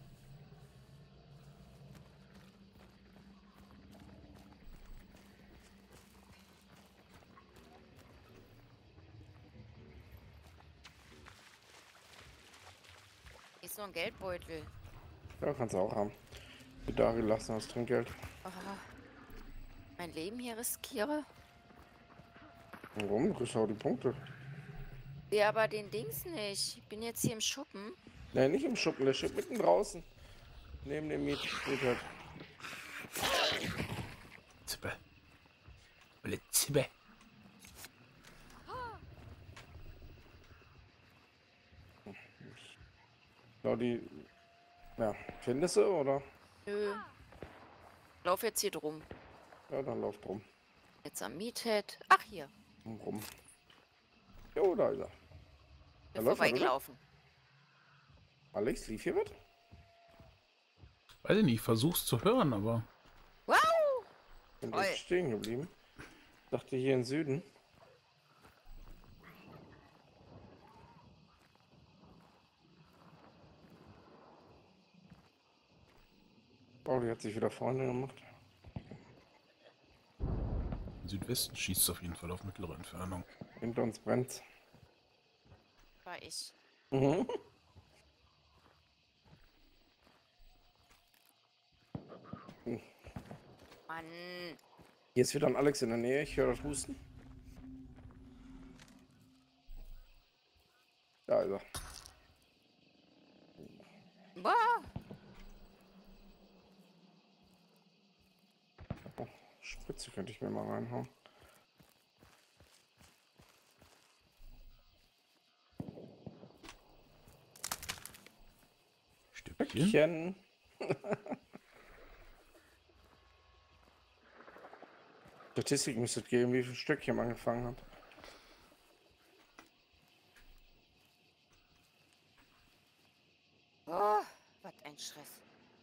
Ist so ein Geldbeutel. Ja, kannst du auch haben. Die da gelassen als Trinkgeld. Oh, mein Leben hier riskiere. Warum? Du kriegst auch die Punkte. Ja, aber den Dings nicht. Ich bin jetzt hier im Schuppen. Ne, nicht im Schuppen, der steht mitten draußen. Neben dem Miethüter. Zippe. Olle Zippe. Claudi, ja, findest du, oder? Nö. Lauf jetzt hier drum. Ja, dann lauf drum. Jetzt am Meathead. Ach, hier. Rum. Jo, da ist er. Bin läuft er, vorbeigelaufen. Alex, lief hier was? Weiß ich nicht, ich versuch's zu hören, aber... Wow! Bin Oi. echt stehen geblieben. Dachte hier im Süden. Oh, die hat sich wieder Freunde gemacht. Im Südwesten schießt es auf jeden Fall auf mittlere Entfernung. Hinter uns brennt's. War ich. Mhm. Mann. Hier ist wieder ein Alex in der Nähe. Ich höre das Husten. Da ist er. Boah. Oh, Spritze könnte ich mir mal reinhauen. Stückchen. Chen. Statistik müsste geben, wie viel Stückchen man angefangen hat. Oh, was ein Stress.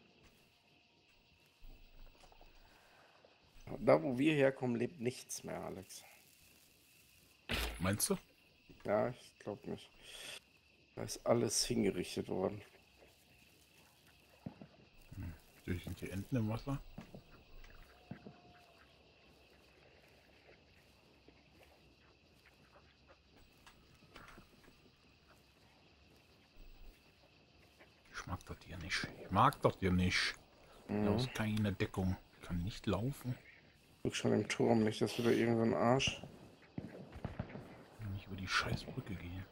Da, wo wir herkommen, lebt nichts mehr, Alex. Meinst du? Ja, ich glaube nicht. Da ist alles hingerichtet worden. Natürlich sind die Enten im Wasser. Ich mag das hier nicht. Ich mag das hier nicht. Da ist keine Deckung. Ich kann nicht laufen. Guck schon im Turm, nicht, dass wieder irgendein Arsch. Wenn ich über die scheiß Brücke gehe.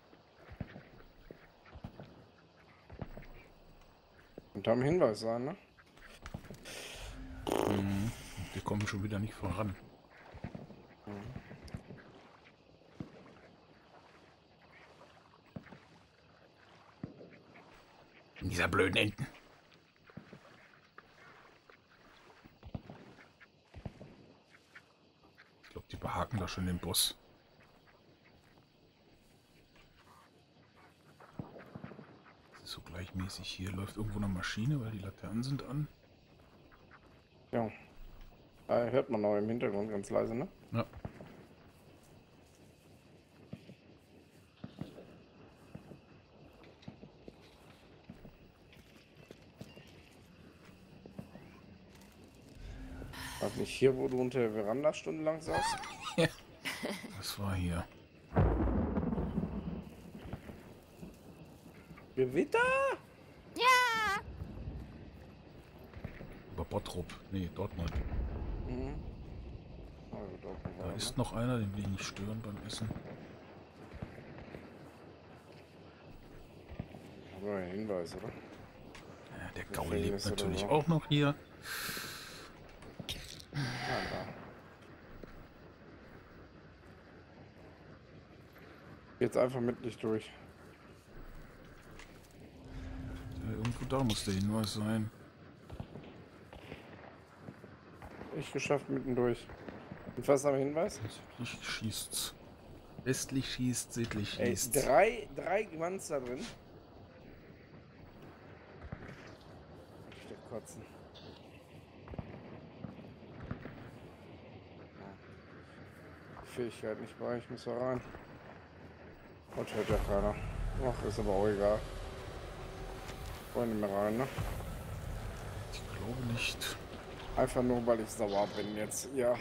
Und da ein Hinweis sein, ne? Wir kommen schon wieder nicht voran. In dieser blöden Enten. Ich glaube, die behaken da schon den Boss. Das ist so gleichmäßig. Hier läuft irgendwo eine Maschine, weil die Laternen sind an. Ja. Hört man noch im Hintergrund ganz leise, ne? Ja. War nicht hier, wo du unter der Veranda stundenlang saßt? Ja. Das war hier. Gewitter? Ja! Über Bottrop. Nee, Dortmund. Mhm. Also doch, Da ist noch einer, den will ich nicht stören beim Essen. nur ein Hinweis, oder? Ja, der Gaul Gefängnis lebt oder natürlich so. auch noch hier. Da. Jetzt einfach mit nicht durch. Ja, irgendwo da muss der Hinweis sein. Ich geschafft mitten durch. Und was am Hinweis? Südlich schießt's. Westlich schießt, südlich Ey, schießt. drei Manns da drin. Ich will kotzen. Fähigkeit nicht bei, ich muss da rein. Und hört ja keiner. Ach, ist aber auch egal. Wollen nicht mehr rein, ne? Ich glaube nicht. Einfach nur, weil ich sauer bin jetzt, ja.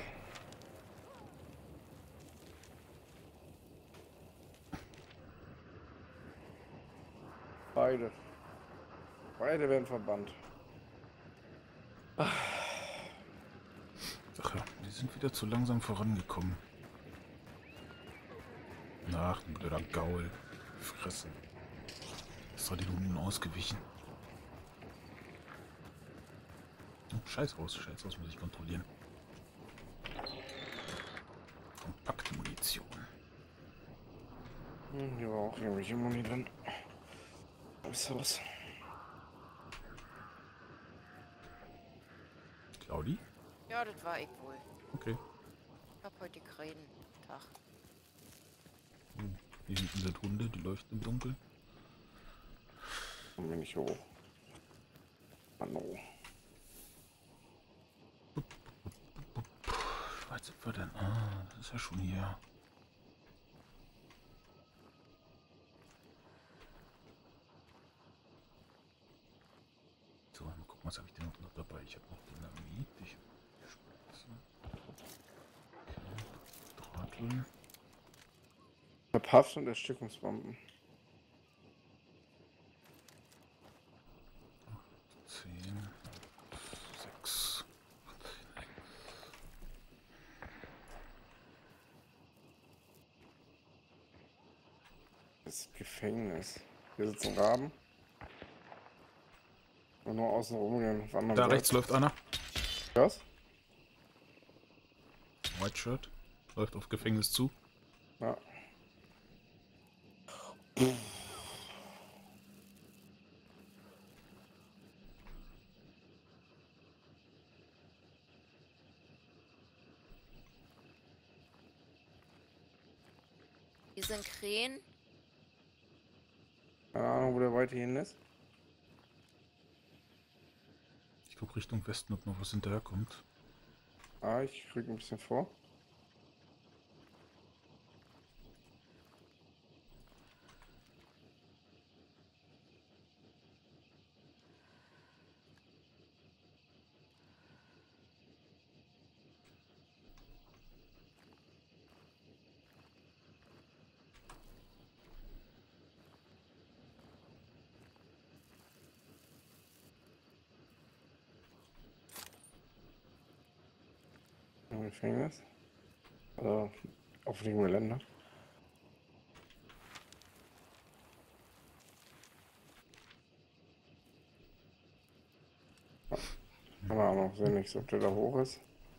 Beide. Beide werden verbannt. Ach ja, die sind wieder zu langsam vorangekommen. Ach, ein blöder Gaul. Fressen. Ist doch den Hunden ausgewichen. Oh, Scheiß raus muss ich kontrollieren. Kompakte Munition. Hier war auch irgendwelche Muni drin. Was ist los? Claudi? Ja, das war ich wohl. Okay. Ich hab heute Krähen-Tag. Hier hinten sind Hunde, die leuchten im Dunkeln. Kommen wir nicht hoch. Mann, oh. Wie weit sind wir denn? Ah, das ist ja schon hier. So, mal gucken, was habe ich denn noch dabei? Ich habe noch Dynamit, ich habe Spritze. Okay, Drahtl. Verpafft und Erstickungsbomben. 10, 6. Das ist Gefängnis. Hier sitzen Raben. Und nur außen rumgehen. Auf anderen Da Seite. rechts läuft einer. Was? White Shirt. Läuft auf Gefängnis zu. Ja. Hier sind Krähen. Keine Ahnung, wo der weiter hin ist. Ich gucke Richtung Westen, ob noch was hinterherkommt. Ah, ich krieg ein bisschen vor. Im Gefängnis. Also auf dem Gelände. Keine Ahnung, sehe nichts, ob der da hoch ist.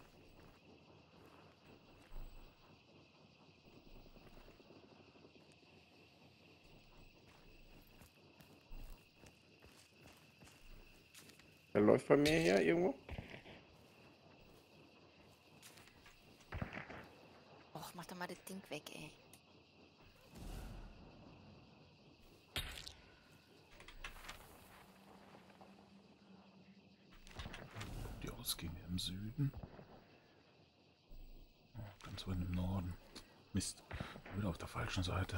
Der läuft bei mir hier irgendwo. Och, mach doch mal das Ding weg, ey. Los gehen wir im Süden. Oh, ganz weit im Norden. Mist, wieder auf der falschen Seite.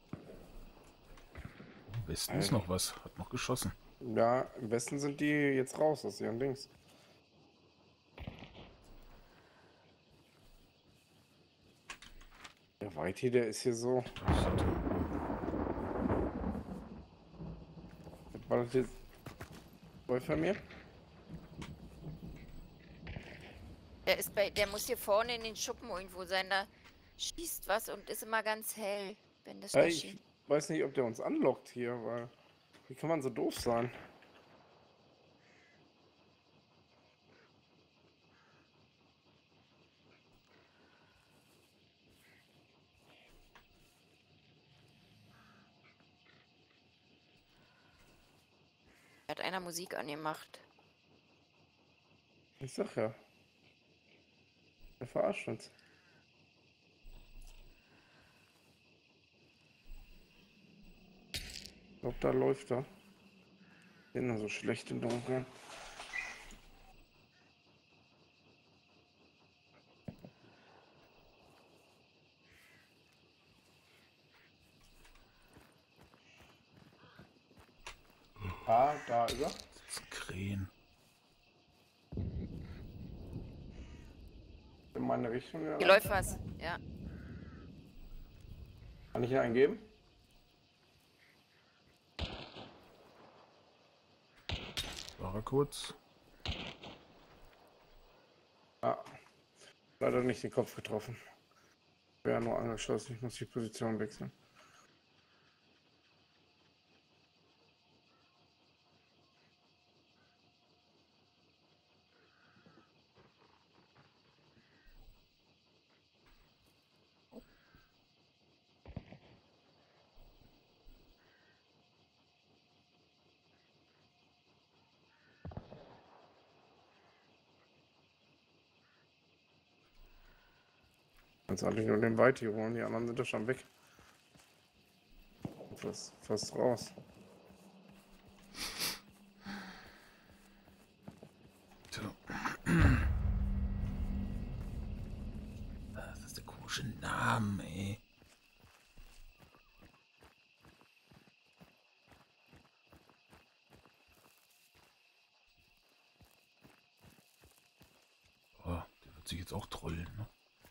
Im Westen ist noch was, hat noch geschossen. Ja, im Westen sind die jetzt raus aus ihren Dings. Der Whitey, der ist hier so. War das jetzt bei mir? Der muss hier vorne in den Schuppen irgendwo sein. Da schießt was und ist immer ganz hell, wenn das Ich weiß nicht, ob der uns anlockt hier, weil wie kann man so doof sein? Hat einer Musik angemacht. Ich sag ja. Der verarscht uns. Ich glaube, da läuft er. Den nur so schlecht im Dunkeln. Ah, da ist er. Das ist ein Krähen. In meine Richtung. Ja. Hier läuft was, ja. Kann ich ihn eingeben? War er kurz. Ah, leider nicht den Kopf getroffen. Wäre nur angeschossen. Ich muss die Position wechseln. Jetzt eigentlich nur den Whitey holen, die anderen sind ja schon weg. Fast raus. So. Das ist der komische Name, ey. Oh, der wird sich jetzt auch trollen, ne?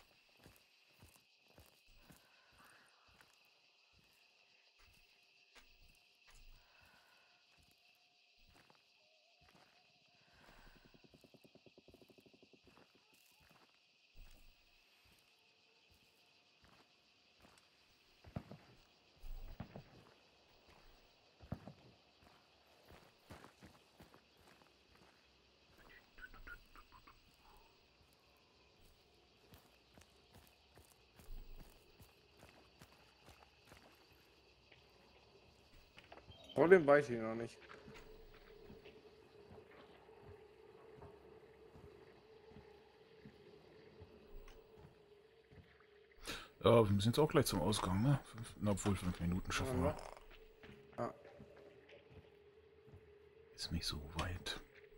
Vor dem Whitey noch nicht. Ja, wir sind jetzt auch gleich zum Ausgang, ne? Obwohl 5 Minuten schaffen wir. Ja. Ist nicht so weit.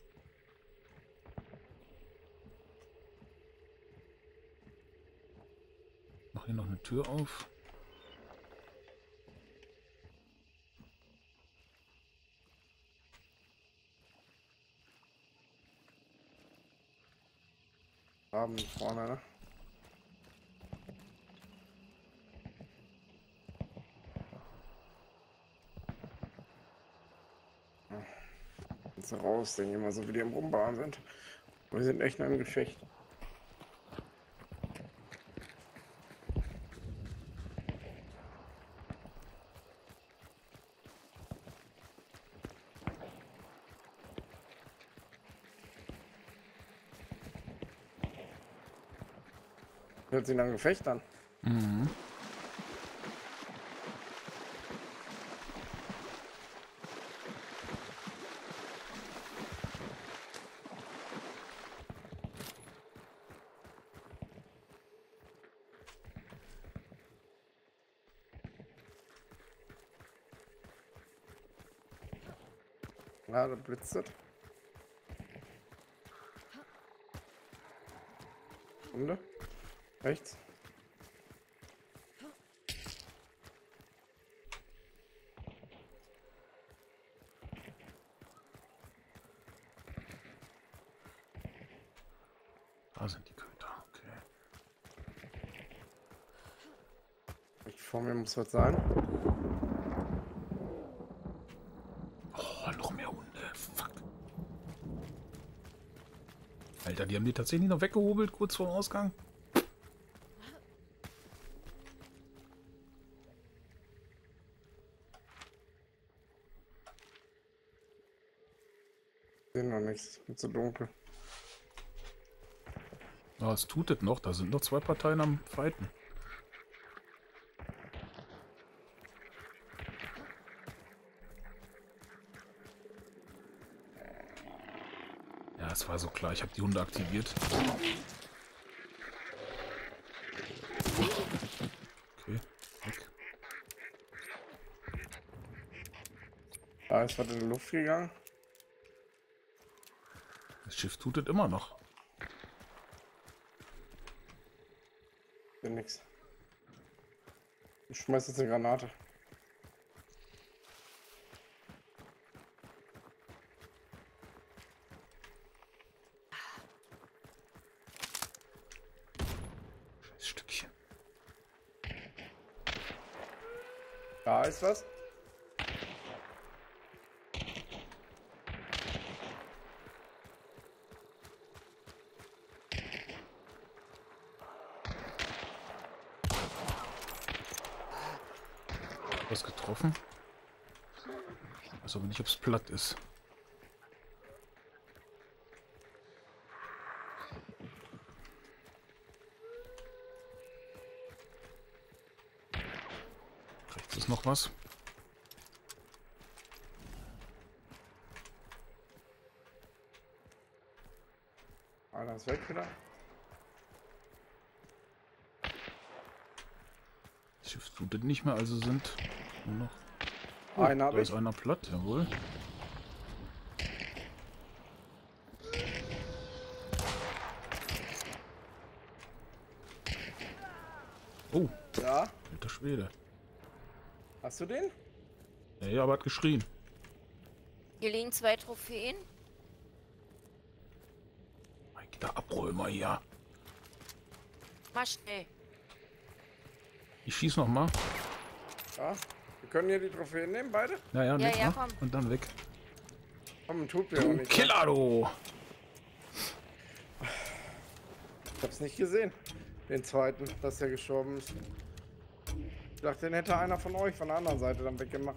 Mach hier noch eine Tür auf. Abend vorne, ne? Jetzt raus, denke ich mal, so wie die am Rumbauen sind. Wir sind echt noch im Gefecht. Hört sich nach einem Gefecht an. Mhm. Ja, da blitzt es. Runde. Rechts. Da sind die Köter, okay. Vor mir muss was sein. Oh, noch mehr Hunde. Fuck. Alter, die haben die tatsächlich noch weggehobelt, kurz vor dem Ausgang. Ich sehe noch nichts. Wird so dunkel. Ja, es tutet noch. Da sind noch zwei Parteien am Fighten. Ja, es war so klar. Ich habe die Hunde aktiviert. Okay, weg. Da ist was in die Luft gegangen. Das Schiff tutet immer noch. Sehe nix. Ich schmeiß jetzt eine Granate. Scheiß Stückchen. Da ist was. Was getroffen? Ich weiß aber nicht, ob es platt ist. Rechts ist noch was. Einer ist weg wieder. Das Schiff tutet nicht mehr, also sind nur noch... Einer Da hab ist ich. einer platt, jawohl. Oh, Ja. alter Schwede. Hast du den? Ja, aber hat geschrien. Hier liegen 2 Trophäen. Mein der Abrömer hier. Mal schnell. Ich schieß noch mal. Ja. Wir können hier die Trophäen nehmen, beide. Ja, Ja, weg, ja, ne? komm. Und dann weg. Komm, tut mir auch Du nicht. Killer, du! Ich hab's nicht gesehen. Den zweiten, dass der gestorben ist. Ich dachte, den hätte einer von euch von der anderen Seite dann weggemacht.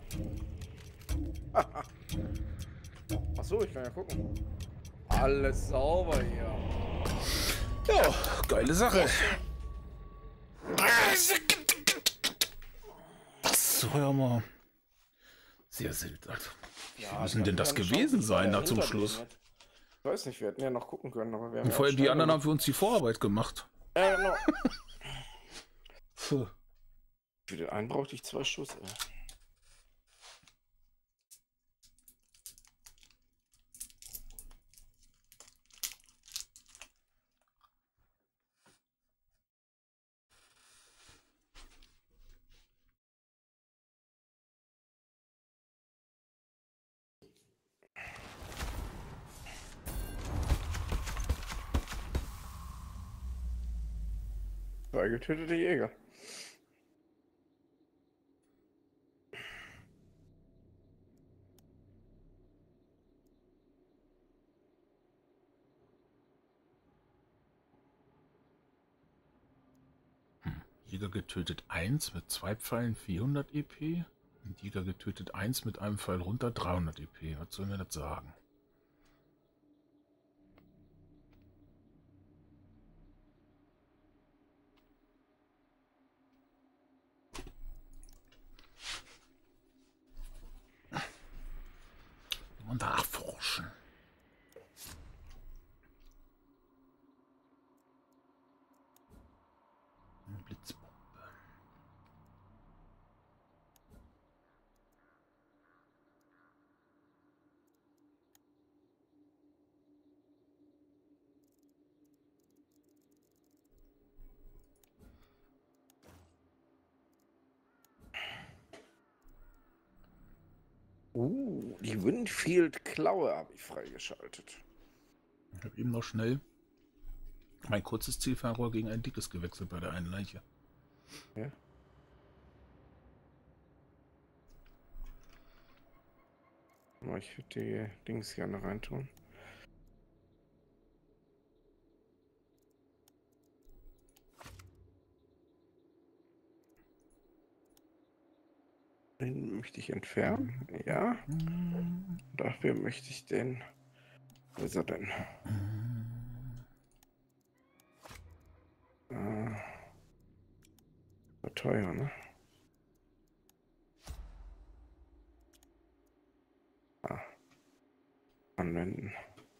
Achso, ich kann ja gucken. Alles sauber hier. Ja, geile Sache. Das war ja mal sehr seltsam. Wie Ja, müssen denn das gewesen sein da zum Schluss? Ich weiß nicht, wir hätten ja noch gucken können, aber wir haben Und ja vor allem die schnell anderen haben gemacht. für uns die Vorarbeit gemacht. Genau. Puh. Für den einen brauchte ich 2 Schuss, ey. Zwei getötete Jäger. Jäger getötet 1 mit 2 Pfeilen 400 EP. Und Jäger getötet 1 mit einem Pfeil runter 300 EP. Was soll mir das sagen? Und nachforschen. Eine Blitzbombe. Die Winfield-Klaue habe ich freigeschaltet. Ich habe eben noch schnell mein kurzes Zielfernrohr gegen ein dickes gewechselt bei der einen Leiche. Ja. Ich würde die Dings gerne reintun. Den möchte ich entfernen. Ja. Dafür möchte ich den. Wo ist er denn? War teuer, ne? Anwenden.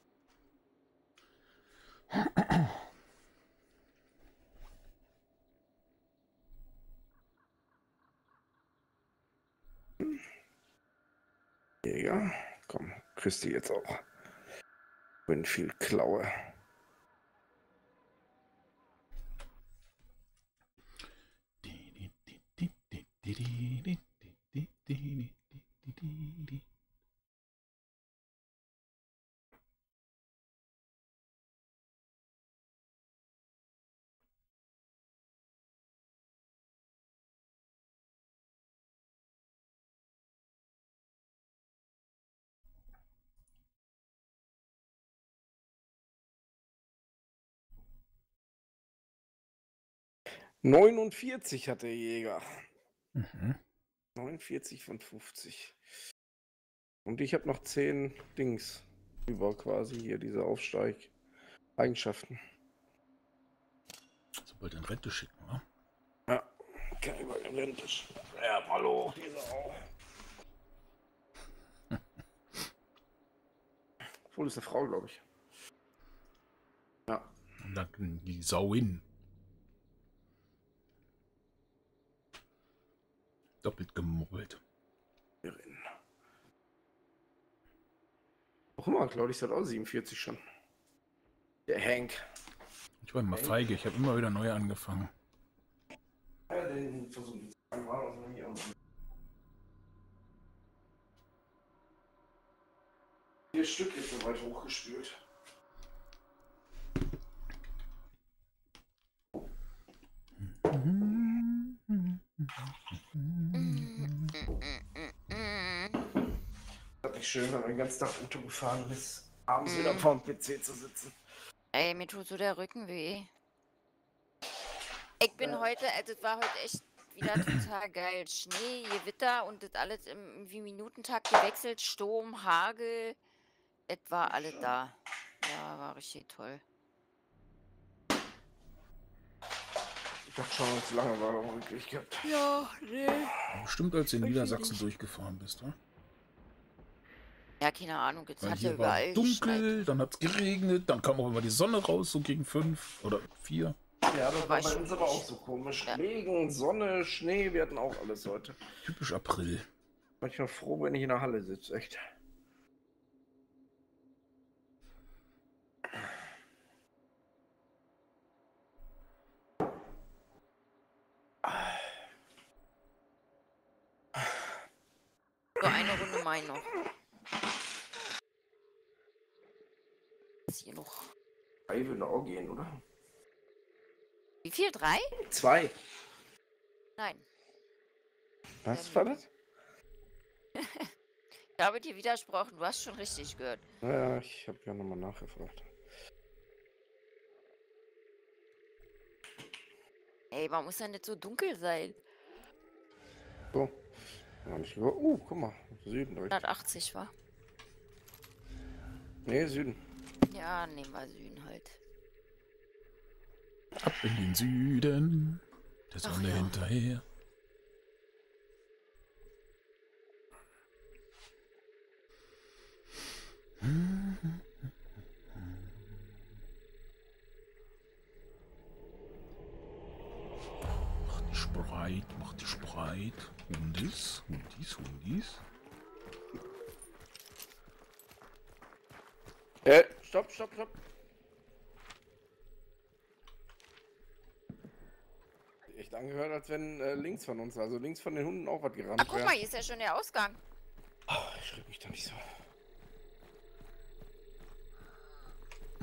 Jäger. Komm, küsst die jetzt auch. Winfield Klaue. »49« hat der Jäger. 49 von 50. Und ich habe noch 10 Dings über quasi hier, diese Aufsteig-Eigenschaften. Sobald in Rente schicken, wa? Ja, kann über den Rente schicken. Ja, hallo, diese auch. Obwohl, ist eine Frau, glaube ich. Ja. Und dann die Sauin. Doppelt gemobbelt. Guck mal, Claudius hat auch 47 schon. Der Hank. Ich war immer feige, ich habe immer wieder neu angefangen. Ja, den versuchen wir mal hier. 4 Stück jetzt so weit hochgespült. Das ist schön, wenn man den ganzen Tag Auto gefahren ist, abends wieder vor dem PC zu sitzen. Ey, mir tut so der Rücken weh. Ich bin heute, also es war heute echt wieder total geil. Schnee, Gewitter und das alles im wie Minutentakt gewechselt. Sturm, Hagel. Es war alles da. Ja, war richtig toll. Ich dachte schon, dass es lange war, aber wirklich gehabt. Ja, nee. Bestimmt als du in Niedersachsen durchgefahren bist, wa? Ja, keine Ahnung, jetzt Weil hat ja hier war überall dunkel, geschneit. dann hat es geregnet, dann kam auch immer die Sonne raus, so gegen 5 oder 4. Ja, das war bei schon uns aber auch so komisch. Ja. Regen, Sonne, Schnee, wir hatten auch alles heute. Typisch April. Manchmal froh, wenn ich in der Halle sitze, echt. So eine Runde mein noch. Ist hier noch. 3 würde auch gehen, oder? Wie viel? 3? 2. Nein. Was war das? Ich habe dir widersprochen, du hast schon richtig gehört. Ja, ich habe ja nochmal nachgefragt. Ey, man muss ja nicht so dunkel sein. So. Ja, nicht guck mal. Süden direkt. 180 war. Nee, Süden. Ja, nehmen wir Süden halt. Ab in den Süden, der Sonne ja. hinterher. Mach die Spreit, mach die Spreit. Hundis, Hundis, Hundis. Stopp, stopp, stopp. Echt angehört, als wenn links von uns, also links von den Hunden auch was gerannt Ach, guck mal, hier ist ja schon der Ausgang. Oh, ich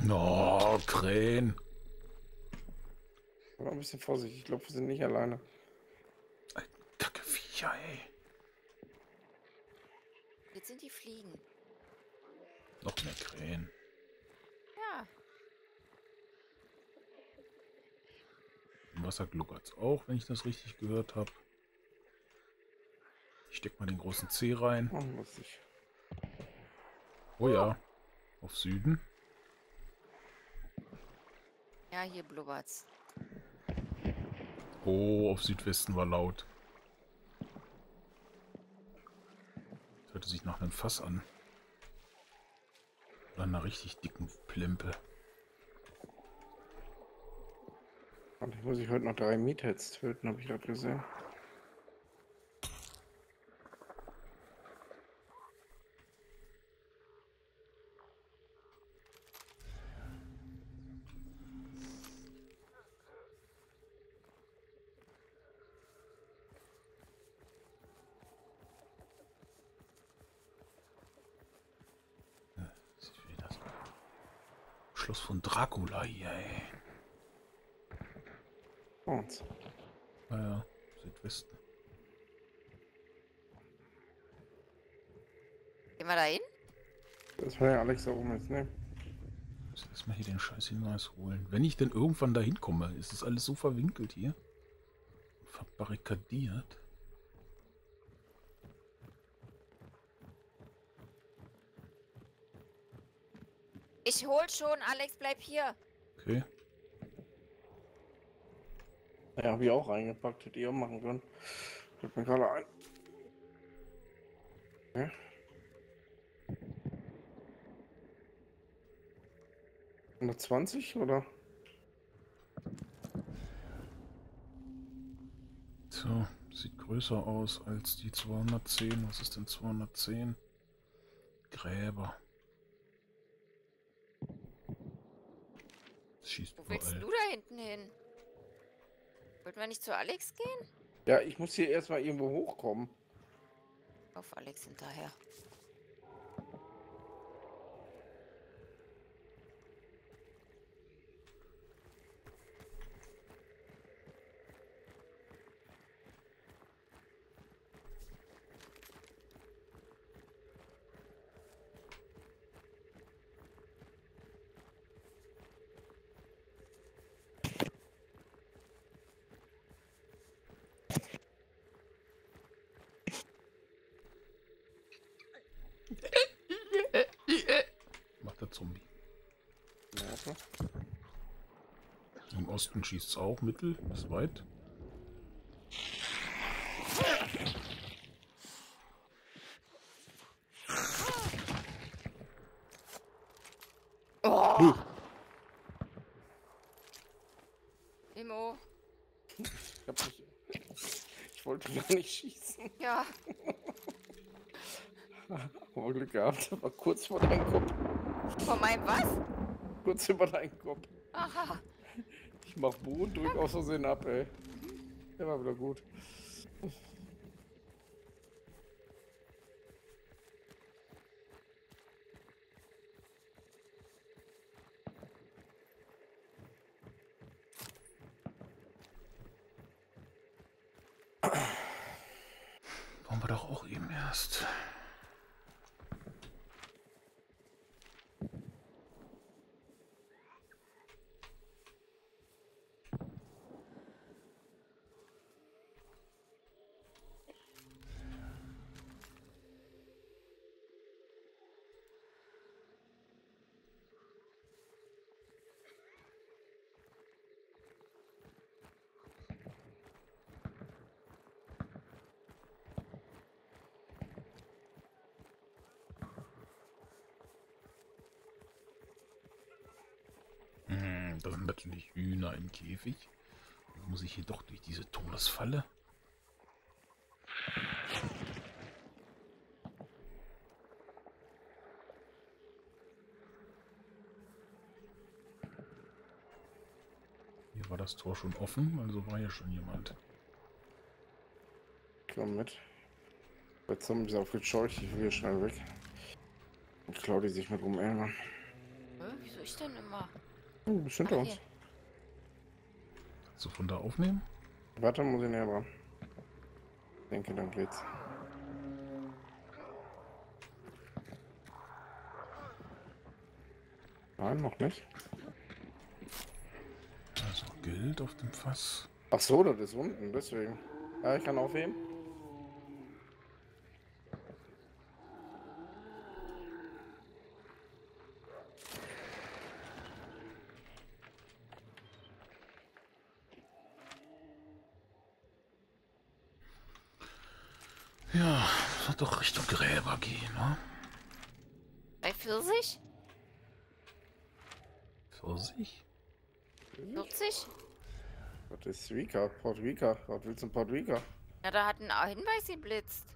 Oh, Krähen. Aber ein bisschen vorsichtig, ich glaube, wir sind nicht alleine. Kacke Viecher, ey. Jetzt sind die Fliegen. Noch mehr Krähen. Ja. Im Wasser gluckert's auch, wenn ich das richtig gehört habe. Ich steck mal den großen C rein. Oh, muss ich. Oh ja. Auf Süden. Ja, hier blubbert's. Oh, auf Südwesten war laut. Das hörte sich nach einem Fass an. Oder einer richtig dicken Plimpe. Und ich muss ich heute noch 3 Meatheads töten, habe ich gerade gesehen. Sieht wie das Schloss von Dracula hier, ey. Und Naja, Südwesten. Gehen wir da hin? das war ja Alex auch jetzt, ne? Ich muss erstmal hier den scheiß Hinweis holen. Wenn ich denn irgendwann da hinkomme, ist das alles so verwinkelt hier. Verbarrikadiert. Ich hol schon, Alex, bleib hier. Okay. Ja, habe ich auch reingepackt, hätte ich auch machen können. Fällt mir gerade ein. Okay. ...120 oder? So, sieht größer aus als die 210. Was ist denn 210? Gräber. Das schießt Wo willst überall. du da hinten hin? Wollten wir nicht zu Alex gehen? Ja, ich muss hier erstmal irgendwo hochkommen. Auf Alex hinterher. Macht der Zombie. Warte. Im Osten schießt es auch mittel bis weit. Oh! Imo. Ich wollte gar nicht schießen. Ja. Aber Glück gehabt, aber kurz vor deinem Kopf. Von meinem was? Kurz über deinen Kopf. Aha. Ich mach Bu und drück aus Versehen ab, ey. Der war wieder gut. Waren wir doch auch eben erst. Da sind natürlich Hühner im Käfig. Also muss ich hier doch durch diese Todesfalle. Hier war das Tor schon offen, also war hier schon jemand. Komm mit. Bei Zombies aufgescheucht, ich will hier schnell weg. Und Claudi sich mit rumärgern. Wieso ich denn immer? Bist hinter uns. Hier. So von da aufnehmen? Warte, muss ich näher dran. Ich denke, dann geht's. Nein, noch nicht. Also Geld auf dem Fass. Ach so, das ist unten, deswegen. Ja, ich kann aufheben. Ja, soll doch Richtung Gräber gehen, ne? Bei Pfirsich? Vorsicht. 40? Das ist Rica, Port Rica. Was willst du in Port Rica? Na, da hat ein Hinweis geblitzt.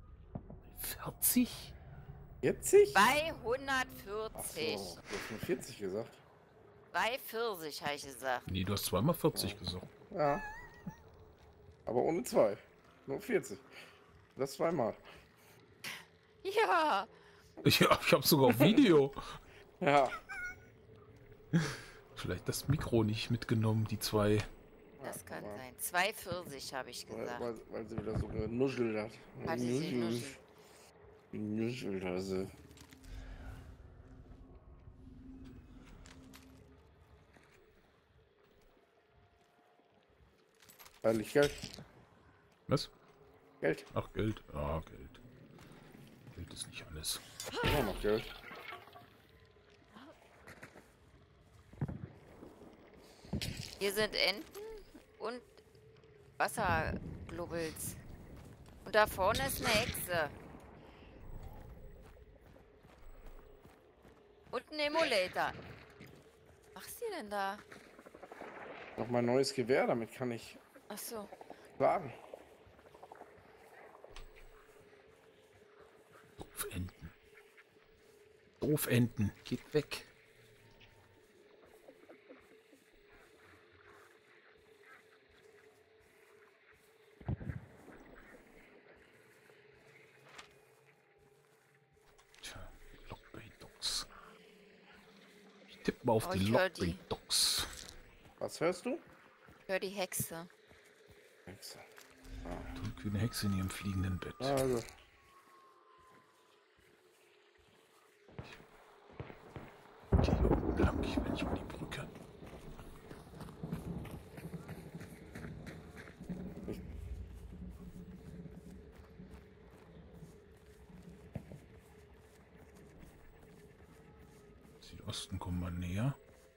40? 40? Bei Ach 140. so, du hast nur 40 gesagt. Bei Pfirsich, habe ich gesagt. Nee, du hast zweimal 40 gesagt. Ja. Aber ohne 2. Nur 40. Das zweimal. Ja. Ja, ich hab's sogar auf Video. Ja. Vielleicht das Mikro nicht mitgenommen, die zwei. Das kann aber- sein. 2 Pfirsich, habe ich gesagt. Weil sie wieder so genuschelt hat. Hat sie sich genuschelt. Genuschelt hat sie. Ehrlich, Geld. Was? Geld. Ach, Geld. Ah, Geld. Geld ist nicht alles. Immer noch Geld. Hier sind Enten und Wasserglubbels. Und da vorne ist eine Hexe. Und ein Emulator. Was machst du denn da? Noch mein neues Gewehr, damit kann ich Ach so. schlagen. Doofenten. Doofenten. Geht weg. Tja, Lockbait-Dogs. Ich tippe mal auf Oh, die ich hör die. Lockbait-Dogs. Was hörst du? Ich höre die Hexe. Hexe. Tollkühne Hexe in ihrem fliegenden Bett. Also, Die hier unten lang, ich will nicht über die Brücke. Südosten kommen wir näher.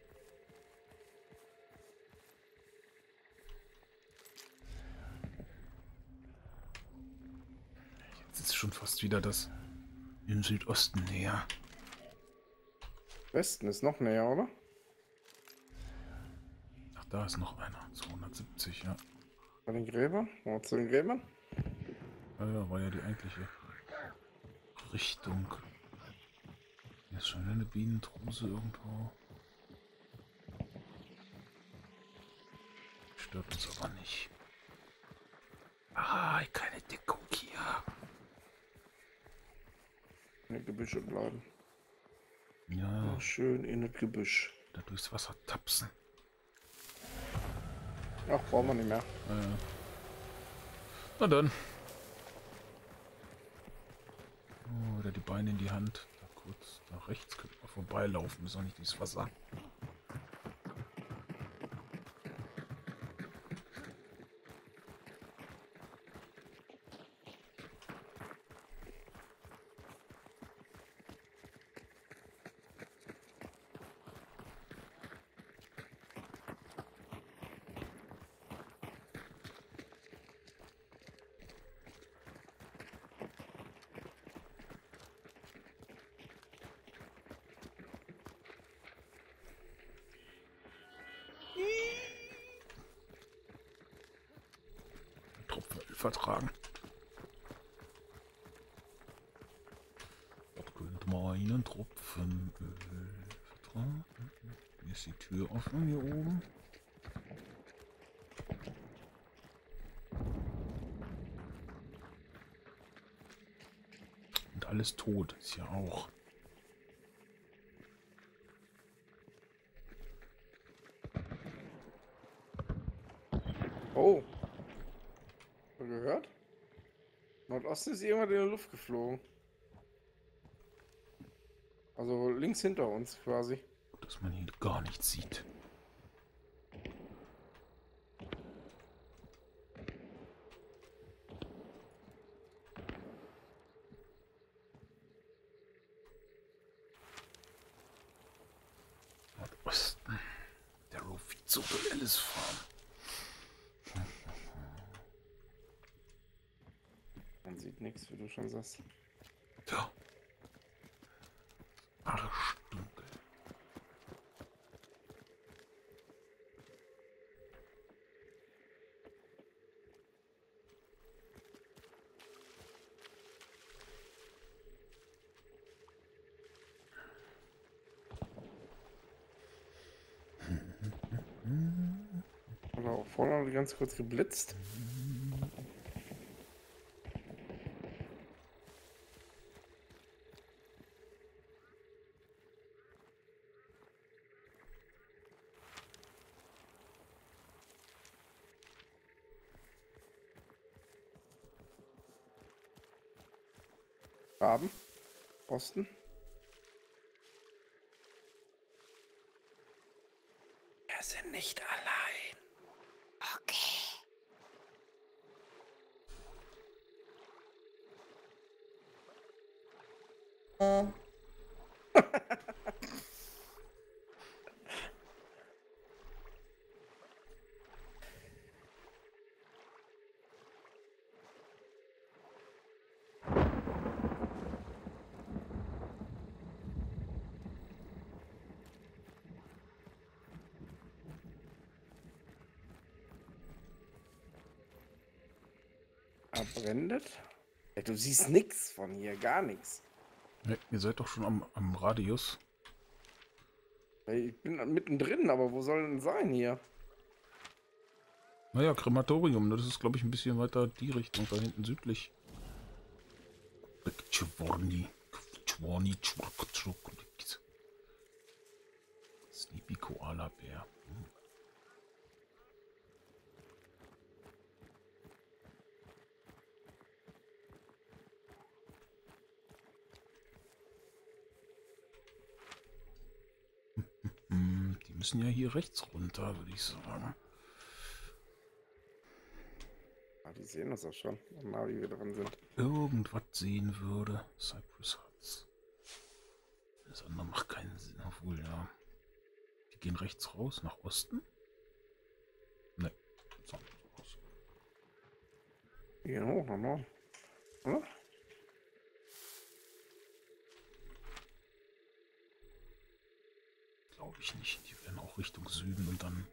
Jetzt ist schon fast wieder das im Südosten näher. Westen ist noch näher, oder? Ach, da ist noch einer. 270, ja. Bei den Gräbern? Oder zu den Gräbern? Ja, war ja die eigentliche Richtung. Hier ist schon eine Bienentruse irgendwo. Stört uns aber nicht. Ah, keine Deckung hier. In den Gebüsche bleiben. Ja, Schön in das Gebüsch. da durchs Wasser tapsen. Ach, brauchen wir nicht mehr. Na dann. Oh, wieder die Beine in die Hand. Da kurz nach rechts könnte man vorbeilaufen, ist auch nicht durchs Wasser. Tropfen vertragen. Dort könnte man einen Tropfen Öl vertragen. Hier ist die Tür offen hier oben. Und alles tot ist ja auch. Oh. Hast du gehört? Nordosten ist irgendwann in die Luft geflogen. Also links hinter uns quasi. Dass man hier gar nichts sieht. Nordosten. Der Rofi zu Alice Farm. Man sieht nichts, wie du schon sagst. Ja. Arschdunkel. Oder auch vorne ganz kurz geblitzt. Graben. Osten. Wir sind nicht allein. Okay. Verbrennt. Ey, du siehst nichts von hier, gar nichts. Ja, ihr seid doch schon am Radius. Ey, ich bin mittendrin, aber wo soll denn sein hier? Naja, Krematorium, das ist glaube ich ein bisschen weiter die Richtung, da hinten südlich. Sleepy Koala Bär. Die müssen ja hier rechts runter, würde ich sagen. Ah, die sehen uns auch schon, na, wie wir drin sind. Irgendwas sehen würde. Cypress Huts. Das andere macht keinen Sinn, obwohl, ja. Die gehen rechts raus, nach Osten? Ne, so, raus. Die gehen hoch nach Norden. Oder? Glaube ich nicht. Die werden auch Richtung Süden und dann...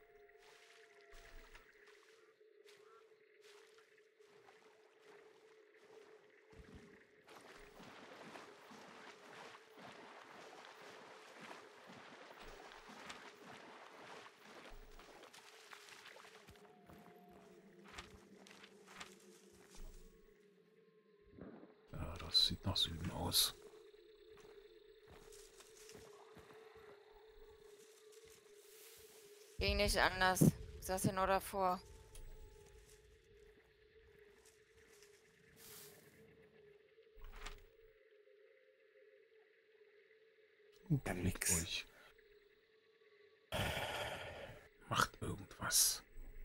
Ja, das sieht nach Süden aus. Ging nicht anders. Ich saß ja nur davor. Ja, nix. Euch. Macht irgendwas.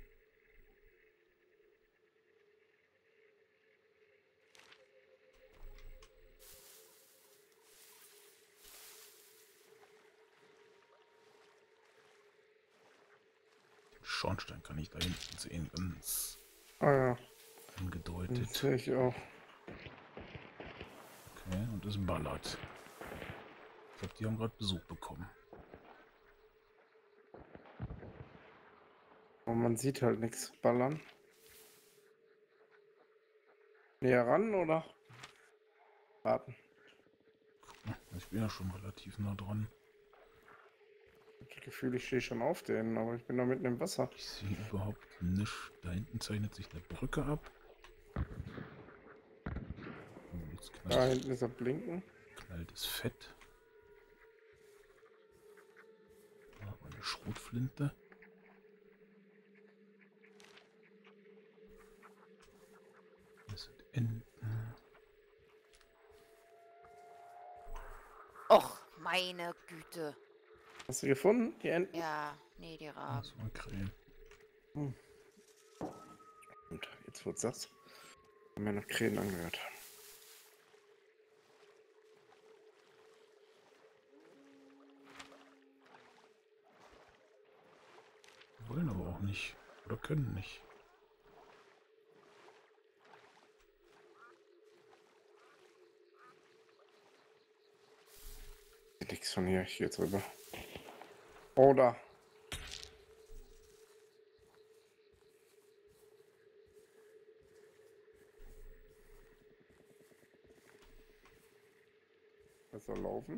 Den Schornstein kann ich da hinten sehen, ganz Ah ja, angedeutet. das sehe ich auch. Okay, und es ballert. Ich glaube, die haben gerade Besuch bekommen. Und man sieht halt nichts ballern. Näher ran oder? Warten. Gucken. Ich bin ja schon relativ nah dran. Ich habe das Gefühl, ich stehe schon auf denen, aber ich bin da mitten im Wasser. Ich sehe überhaupt nichts. Da hinten zeichnet sich eine Brücke ab. Oh, jetzt Da hinten ist er blinken. knallt es fett. Da haben wir eine Schrotflinte. Och, meine Güte. Hast du gefunden, die Enten? Ja, nee, die Raben. Das war Krähen. Und jetzt wird's das. Haben wir noch Krähen angehört. Wollen aber auch nicht. Oder können nicht. Nix von hier, ich geh jetzt rüber. Oder. Das soll laufen.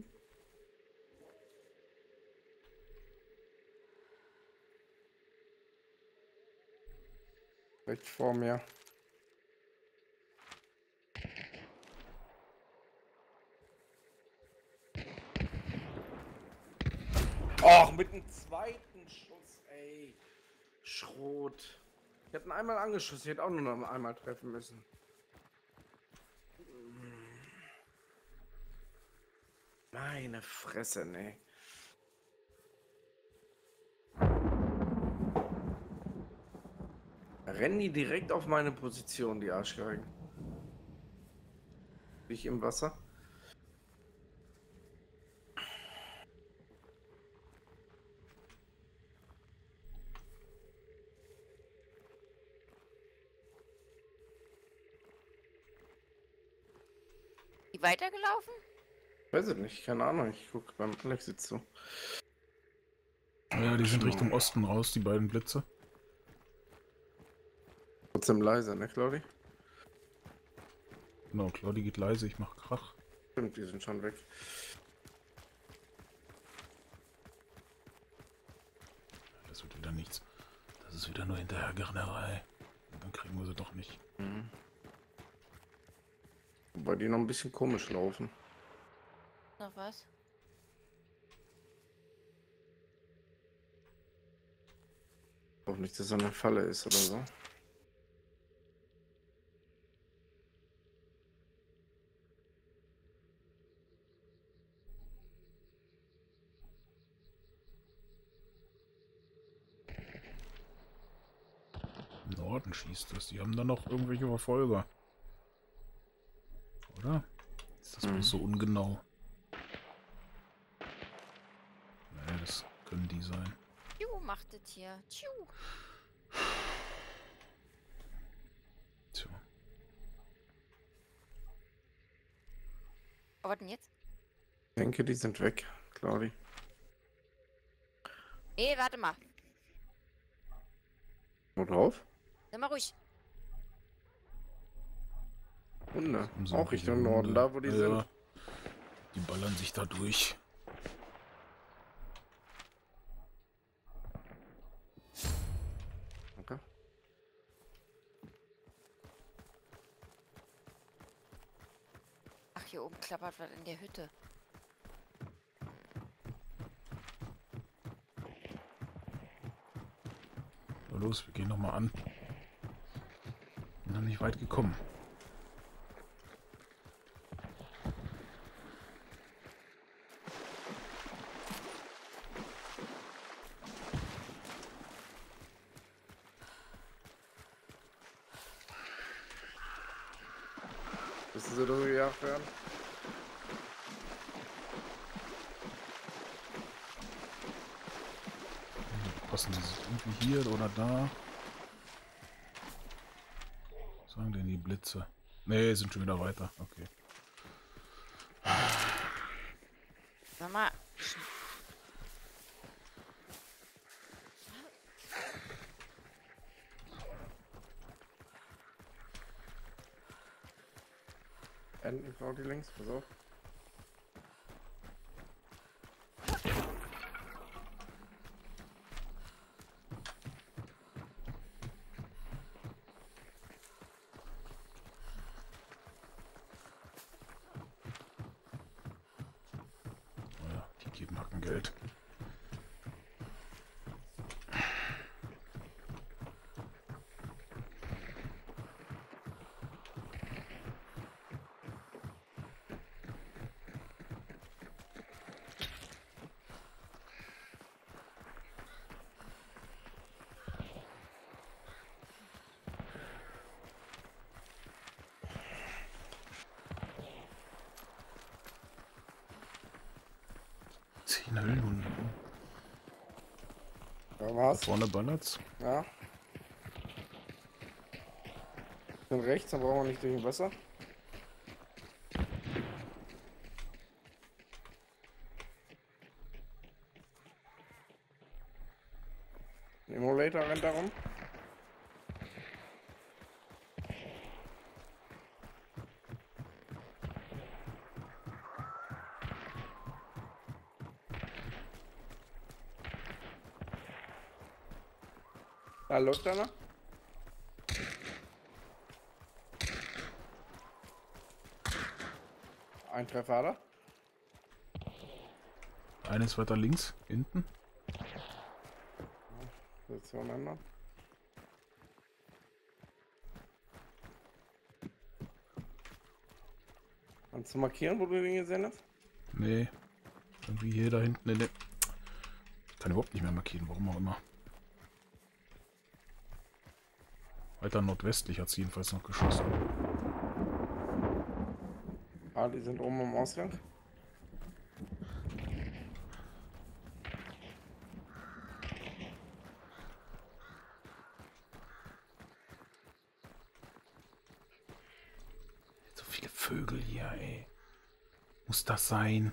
Rechts vor mir. Och, mit dem zweiten Schuss, ey. Schrot. Ich hätte ihn einmal angeschossen, ich hätte auch nur noch einmal treffen müssen. Meine Fresse, ne. Rennen die direkt auf meine Position, die Arschgeigen. Ich im Wasser. Die weitergelaufen? Weiß ich nicht, keine Ahnung. Ich gucke beim Alex jetzt zu. Ja, die sind Richtung Osten raus, die beiden Blitze. Trotzdem leise, ne, Claudi? Genau, Claudi geht leise, ich mach Krach. Stimmt, die sind schon weg. Das wird wieder nichts. Das ist wieder nur Hinterhergernerei. Und dann kriegen wir sie doch nicht. Mhm. Wobei die noch ein bisschen komisch laufen. Noch was? Auch nicht, dass es eine Falle ist oder so. Im Norden schießt das. Die haben dann noch irgendwelche Verfolger. Oder? Ist das bloß so ungenau? Nee, das können die sein. Tschu, macht das hier. Tschu. Tja. Aber was denn jetzt? Ich denke, die sind weg, Claudi. Nee, warte mal. Wo drauf? Sei mal ruhig. Hunde. Haben sie Auch irgendwelche Richtung Norden, Hunde? da wo die Ja, sind. die ballern sich da durch. Okay. Ach, hier oben klappert was in der Hütte. Na los, wir gehen nochmal an. Bin noch nicht weit gekommen. Müssen sie durchgejagt werden? Passen sie sich irgendwie hier oder da? Was sagen denn die Blitze? Nee, sind schon wieder weiter. Okay. Sag mal. Enten, Claudi links, pass auf. Oh ja, die geben Hackengeld. Den Höllhund. Ja, Da was? vorne ballert's. Ja. Dann rechts, dann brauchen wir nicht durch den Wasser. Emulator rennt da rum. Da läuft einer. Ein Treffer hat er. Eines weiter links, hinten. Position ändern. Kannst du markieren, wo du den gesehen hast? Nee. Irgendwie hier da hinten in der... Ich kann überhaupt nicht mehr markieren, warum auch immer. Weiter nordwestlich hat es jedenfalls noch geschossen. Ah, die sind oben am Ausgang. So viele Vögel hier, ey. Muss das sein?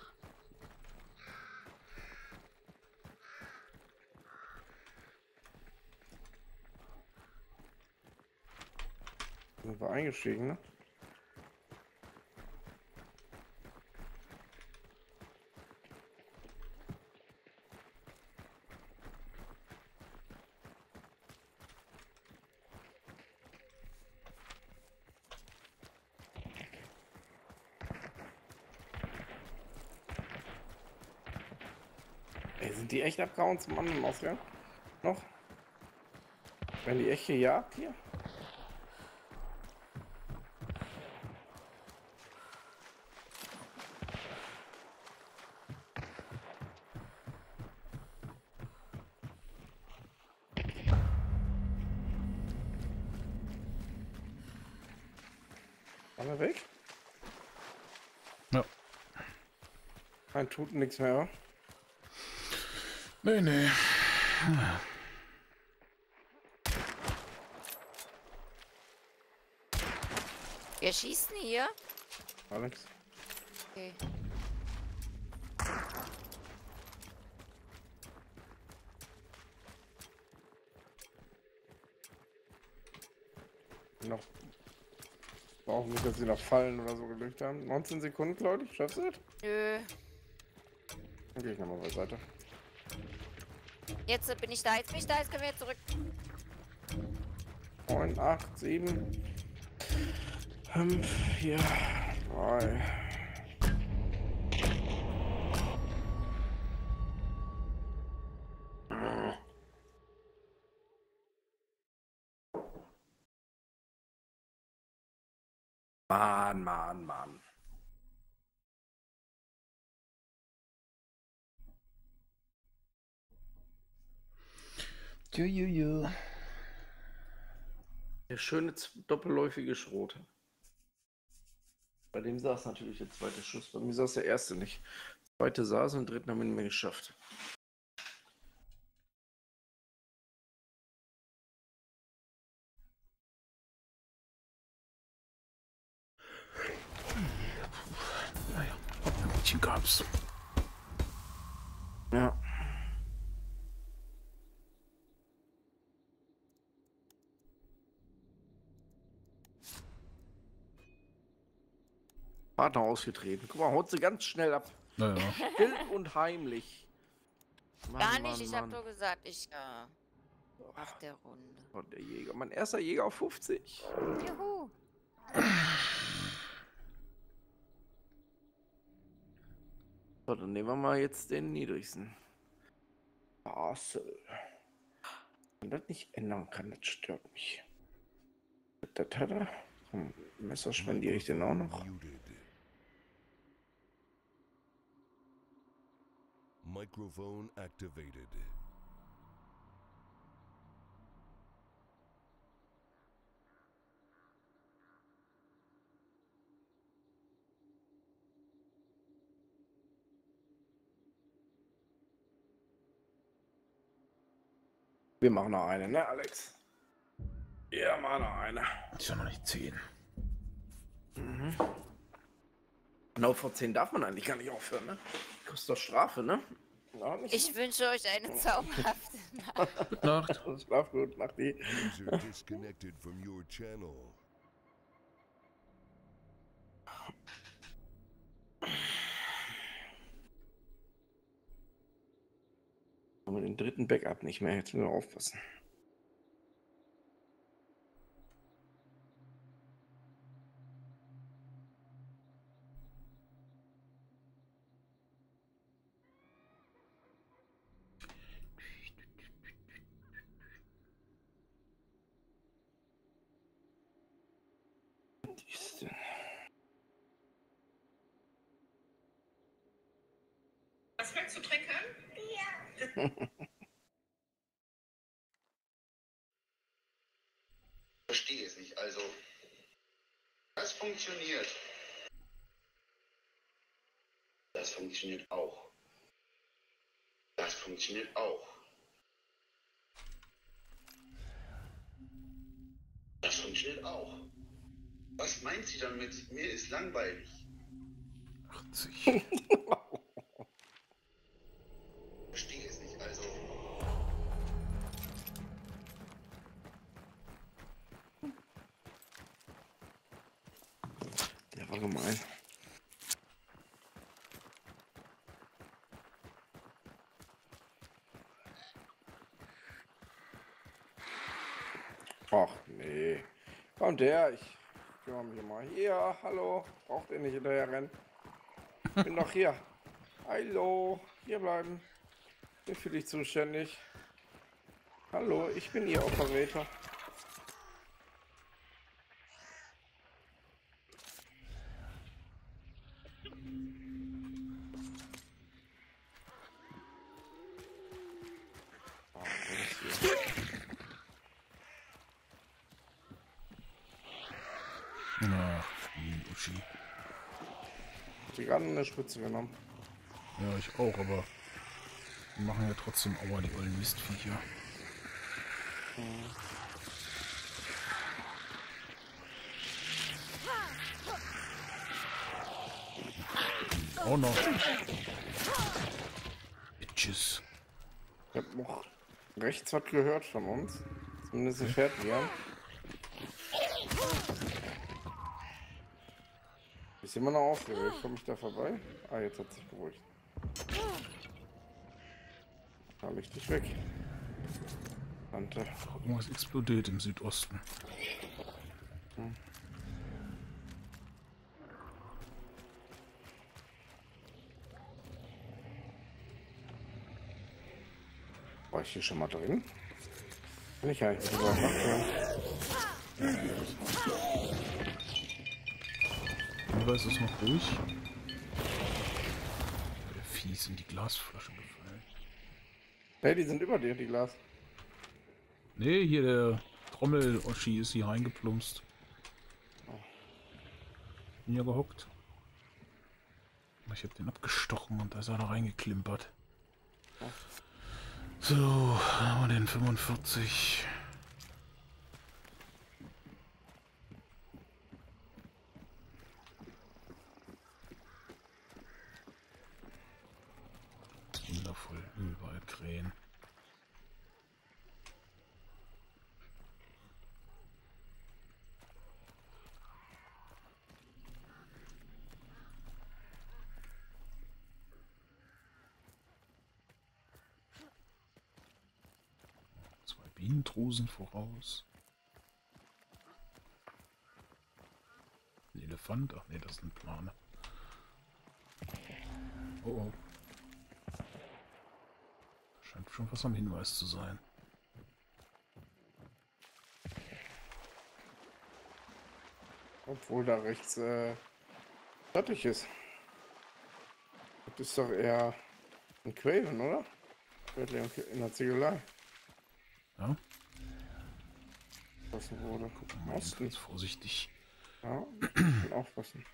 Sind wir eingestiegen, ne? Ey, sind die echt abgehauen zum anderen Ausgang? Noch? Werden die echt gejagt hier? Alle weg? Ja. Kein tut nichts mehr. Nee, nee. Wir schießen hier. Alex. Okay. Noch. Brauchen nicht, dass sie noch fallen oder so gelegt haben. 19 Sekunden, Leute. Schaffst du das? Nö. Dann gehe ich nochmal beiseite. Jetzt bin ich da. Jetzt bin ich da. Jetzt können wir zurück. 9, 8, 7, 5, 4, 3. Mann. Jujuju. Der schöne doppelläufige Schrot. Bei dem saß natürlich der zweite Schuss. Bei mir saß der erste nicht. Der zweite saß und den dritten haben wir nicht mehr geschafft. Naja, ein Mädchen gab's. Ja. Partner ausgetreten. Guck mal, haut sie ganz schnell ab. Naja. Still und heimlich. Mann, Gar nicht. Mann, Ich habe Mann. nur gesagt, ich mach der Runde. Oh, der Jäger. Mein erster Jäger auf 50. Juhu. So, dann nehmen wir mal jetzt den niedrigsten. Basel. Wenn das nicht ändern kann, das stört mich. Das hat er. Komm, Messer spendiere ich den auch noch. Microphone activated. Wir machen noch eine, ne, Alex? Ja, machen noch eine. Ist ja noch nicht 10. Genau, vor 10 darf man eigentlich gar nicht aufhören, ne? Kostet doch Strafe, ne? Ja, nicht Ich wünsche euch eine zauberhafte Nacht. Gute Nacht. Schlaf gut, mach die. User disconnected from your channel. Aber den dritten Backup nicht mehr, jetzt nur aufpassen. Was willst du trinken? Verstehe es nicht. Also, das funktioniert. Das funktioniert auch. Das funktioniert auch. Das funktioniert auch. Was meint sie damit? Mir ist langweilig. 80. Verstehe es nicht. Also, Der war gemein. Ach nee. Kommt der, ich kümmere mich mal. Hier, hallo. Braucht ihr nicht hinterher rennen? Bin doch hier. Hallo. Hier bleiben. Bin für dich zuständig. Hallo, ich bin Ihr Operator. Ah, wo ist hier? Na, die Uschi. Ich hab gerade eine Spritze genommen. Ja, ich auch, aber die machen ja trotzdem Aua, die ollen Mistviecher. Auch noch. Bitches. Ich hab noch rechts was gehört von uns. Zumindest fährt wir. Ist immer noch aufgeregt. Komme ich da vorbei? Ah, jetzt hat sich beruhigt. Da leg dich weg. Tante. Irgendwas explodiert im Südosten. War ich hier schon mal drin? Bin ich eigentlich nicht drüber nachdenken. Oder ist es noch ruhig? Der Fies in die Glasflasche gefallen. Hey, die sind über dir, die Glas. Nee, hier der Trommel-Oschi ist hier reingeplumpst. Bin ja gehockt. Ich hab den abgestochen und da ist er da reingeklimpert. So, haben wir den 45. Wundervoll, überall Krähen. Zwei Bienendrusen voraus. Ein Elefant? Ach nee, das sind Plane. Oh oh. Scheint schon was am Hinweis zu sein. Obwohl da rechts fertig ist. Das ist doch eher ein Quälen, oder? In der Ziegelei. Ja, Was wurde. gucken wir mal Osten. ganz vorsichtig. Ja, aufpassen.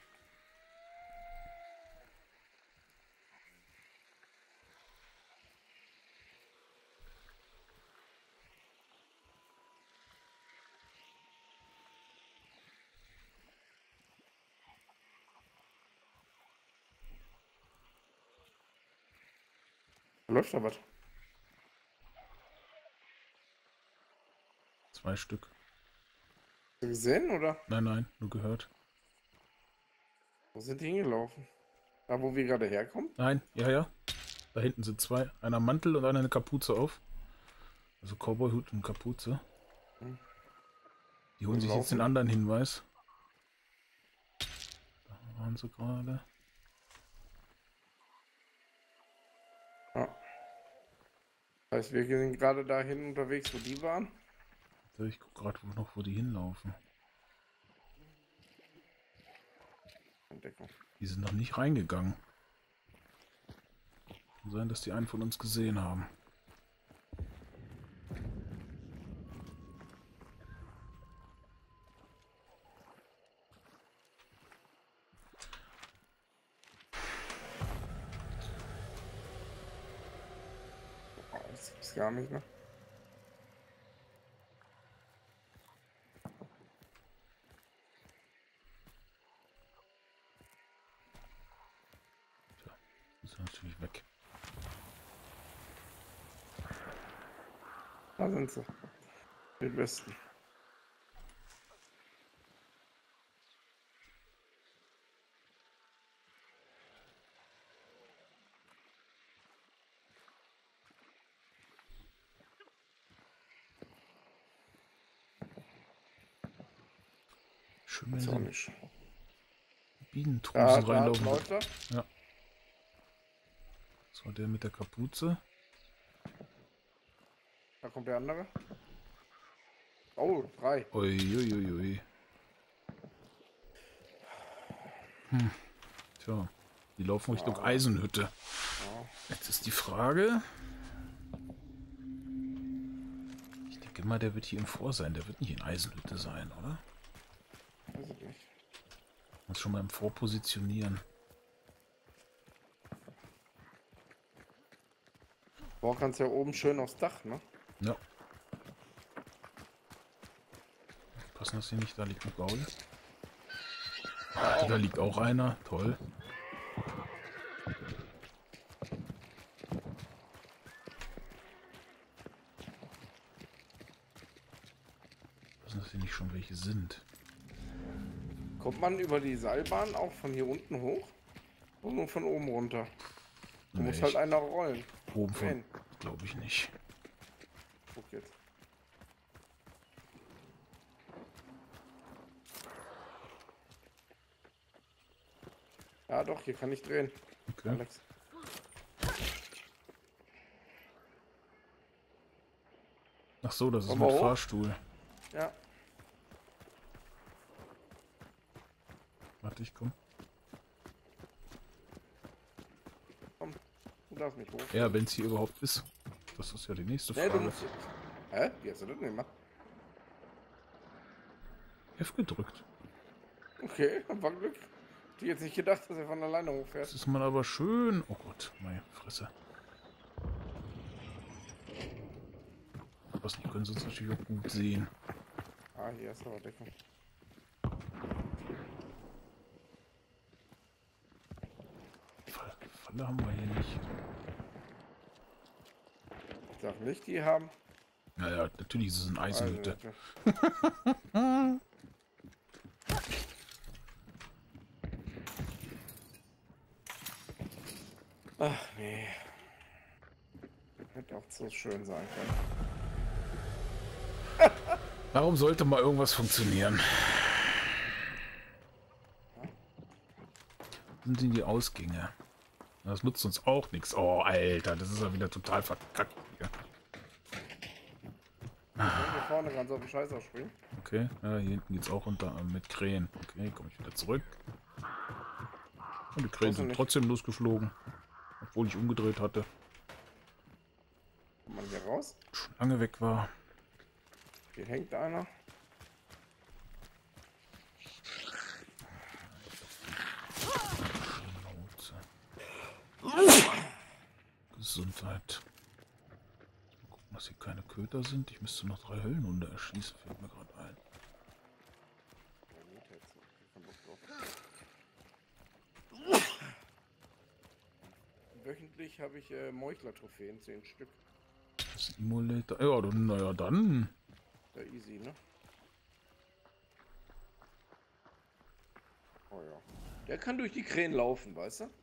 Läuft da was? 2 Stück. Hast du gesehen, oder? Nein, nein, nur gehört. Wo sind die hingelaufen? Da, wo wir gerade herkommen? Nein, ja, ja. Da hinten sind 2. Einer Mantel und einer eine Kapuze auf. Also Cowboy-Hut und Kapuze. Hm. Die holen Wo sich jetzt den laufen? anderen Hinweis. Da waren sie gerade. Ja. Das heißt, wir sind gerade dahin unterwegs, wo die waren. Ich gucke gerade noch, wo die hinlaufen. Entdeckung. Die sind noch nicht reingegangen. Kann sein, dass die einen von uns gesehen haben. Oh, das gibt's gar nicht, ne? Ist natürlich weg. Da sind sie. Die besten. Schön, wenn Ist auch sie nicht. Bienentrusen Da reinlaufen. läuft er. Ja. Das war der mit der Kapuze. Da kommt der andere. Oh, 3. Uiuiui. Tja, die laufen Richtung Eisenhütte. Ja. Jetzt ist die Frage. Ich denke mal, der wird hier im Vor sein. Der wird nicht in Eisenhütte sein, oder? Weiß ich nicht. Muss schon mal im Vor positionieren. Boah, kannst ja oben schön aufs Dach, ne? Ja. Passen das hier nicht? Da liegt ein Gaul. Da liegt auch einer. Toll. Passen das hier nicht schon welche sind? Kommt man über die Seilbahn auch von hier unten hoch? Und nur von oben runter? Da muss Nee, halt einer rollen. oben von. Wen? Glaube ich nicht. Guck jetzt. Ja doch, hier kann ich drehen. Okay. Alex. Ach so, das ist Komm mal mit hoch. Fahrstuhl. Ja. Warte, ich komm. Du darfst mich hoch. Ja, wenn es hier überhaupt ist. Das ist ja die nächste Nee, du Frage. musst. Hä? Wie hast du das denn gemacht? F gedrückt. Okay, war Glück. Die jetzt nicht gedacht, dass er von alleine hochfährt. Das ist man aber schön. Oh Gott, meine Fresse. Was nicht können sie uns natürlich auch gut sehen. Ah, hier ist aber Deckung. Falle haben wir hier nicht. Ich sag nicht, die haben. Naja, natürlich ist es eine Eisenhütte. Ach nee. Hätte auch so schön sein können. Warum sollte mal irgendwas funktionieren? Sind denn die Ausgänge? Das nutzt uns auch nichts. Oh, Alter, das ist ja wieder total verkackt hier. Hier vorne kannst du auf den Scheiß ausspringen. Okay, ja, hier hinten geht's auch runter mit Krähen. Okay, komme ich wieder zurück. Und die Krähen sind nicht. trotzdem losgeflogen. Obwohl ich umgedreht hatte. Kommt man hier raus? Schon lange weg war. Hier hängt einer. Gesundheit. Mal gucken, dass hier keine Köter sind. Ich müsste noch 3 Höllenhunde erschießen, fällt mir gerade ein. wöchentlich habe ich Meuchler-Trophäen, 10 Stück. Simulator. Ja, dann, naja, dann. Ja, easy, ne? Oh ja. Der kann durch die Krähen laufen, weißt du?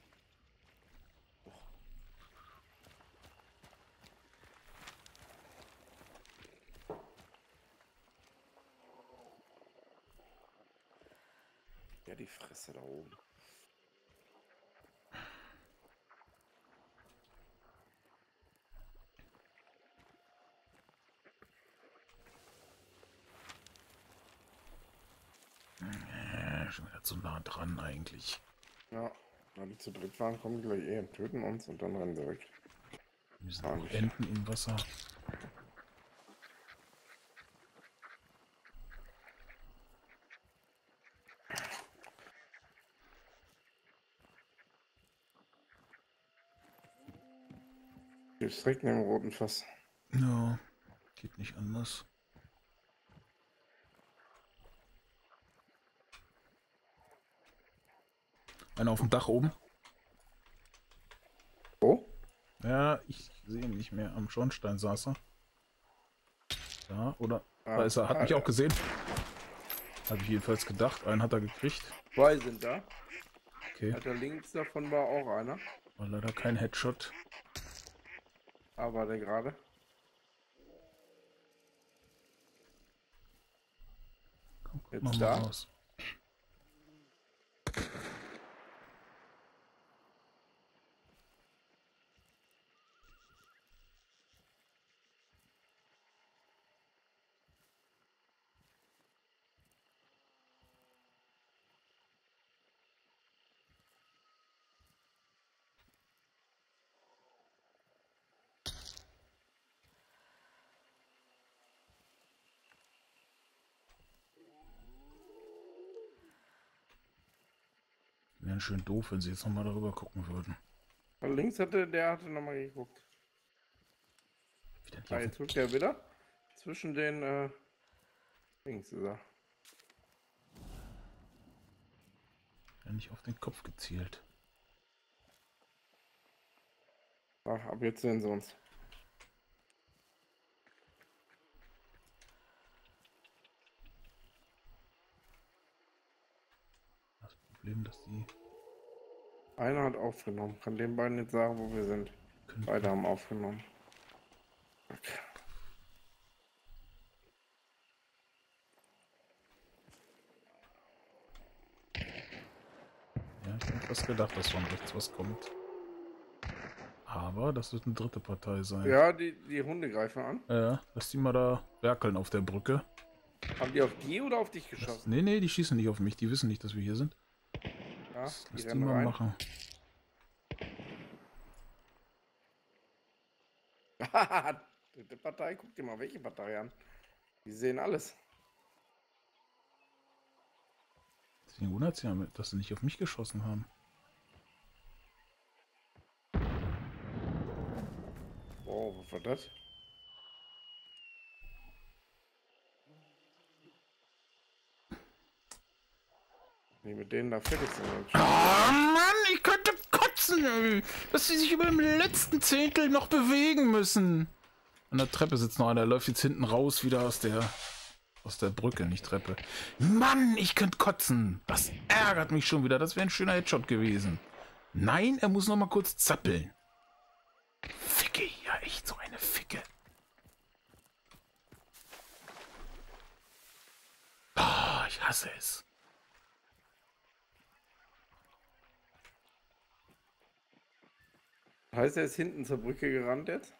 Ja, die Fresse da oben. Schon wieder zu nah dran eigentlich. Ja, wenn die zu dritt waren, kommen die gleich und töten uns und dann rennen sie weg. Wir sind auch Enten im Wasser. Gibt's direkt neben dem roten Fass. Ja, geht nicht anders. Einer auf dem Dach oben. Oh? Ja, ich sehe ihn nicht mehr. Am Schornstein saß er. Da, oder? Ah, Da ist er. Hat mich auch gesehen. Habe ich jedenfalls gedacht. Einen hat er gekriegt. 2 sind da. Okay. Alter, links davon war auch einer. War leider kein Headshot. Aber der gerade. Komm, guck Jetzt mal da? raus. Wäre schön doof, wenn sie jetzt nochmal darüber gucken würden. Und links hatte nochmal geguckt. Wieder nicht Ah, auf jetzt guckt er wieder. Zwischen den links ist er. nicht auf den Kopf gezielt. Ach, ab jetzt sehen sie uns. Das Problem, dass die Einer hat aufgenommen. Kann den beiden jetzt sagen, wo wir sind. können Beide haben aufgenommen. Okay. Ja, ich habe fast gedacht, dass von rechts was kommt. Aber das wird eine dritte Partei sein. Ja, die Hunde greifen an. Lass die mal da werkeln auf der Brücke. Haben die auf die oder auf dich geschossen? Nee, nee, die schießen nicht auf mich. Die wissen nicht, dass wir hier sind. Ja, Lass die die rennen mal rein. machen. Dritte Partei, guck dir mal welche Partei an. Die sehen alles. Deswegen wundert es ja, dass sie nicht auf mich geschossen haben. Oh, was war das? Nee, mit denen da fertig sind. Oh Mann, ich könnte kotzen, ey. Dass sie sich über dem letzten Zehntel noch bewegen müssen. An der Treppe sitzt noch einer, der läuft jetzt hinten raus, wieder aus der Brücke, nicht Treppe. Mann, ich könnte kotzen. Das ärgert mich schon wieder. Das wäre ein schöner Headshot gewesen. Nein, er muss noch mal kurz zappeln. Ficke, ja echt so eine Ficke. Ah, ich hasse es. Heißt, er ist hinten zur Brücke gerannt jetzt?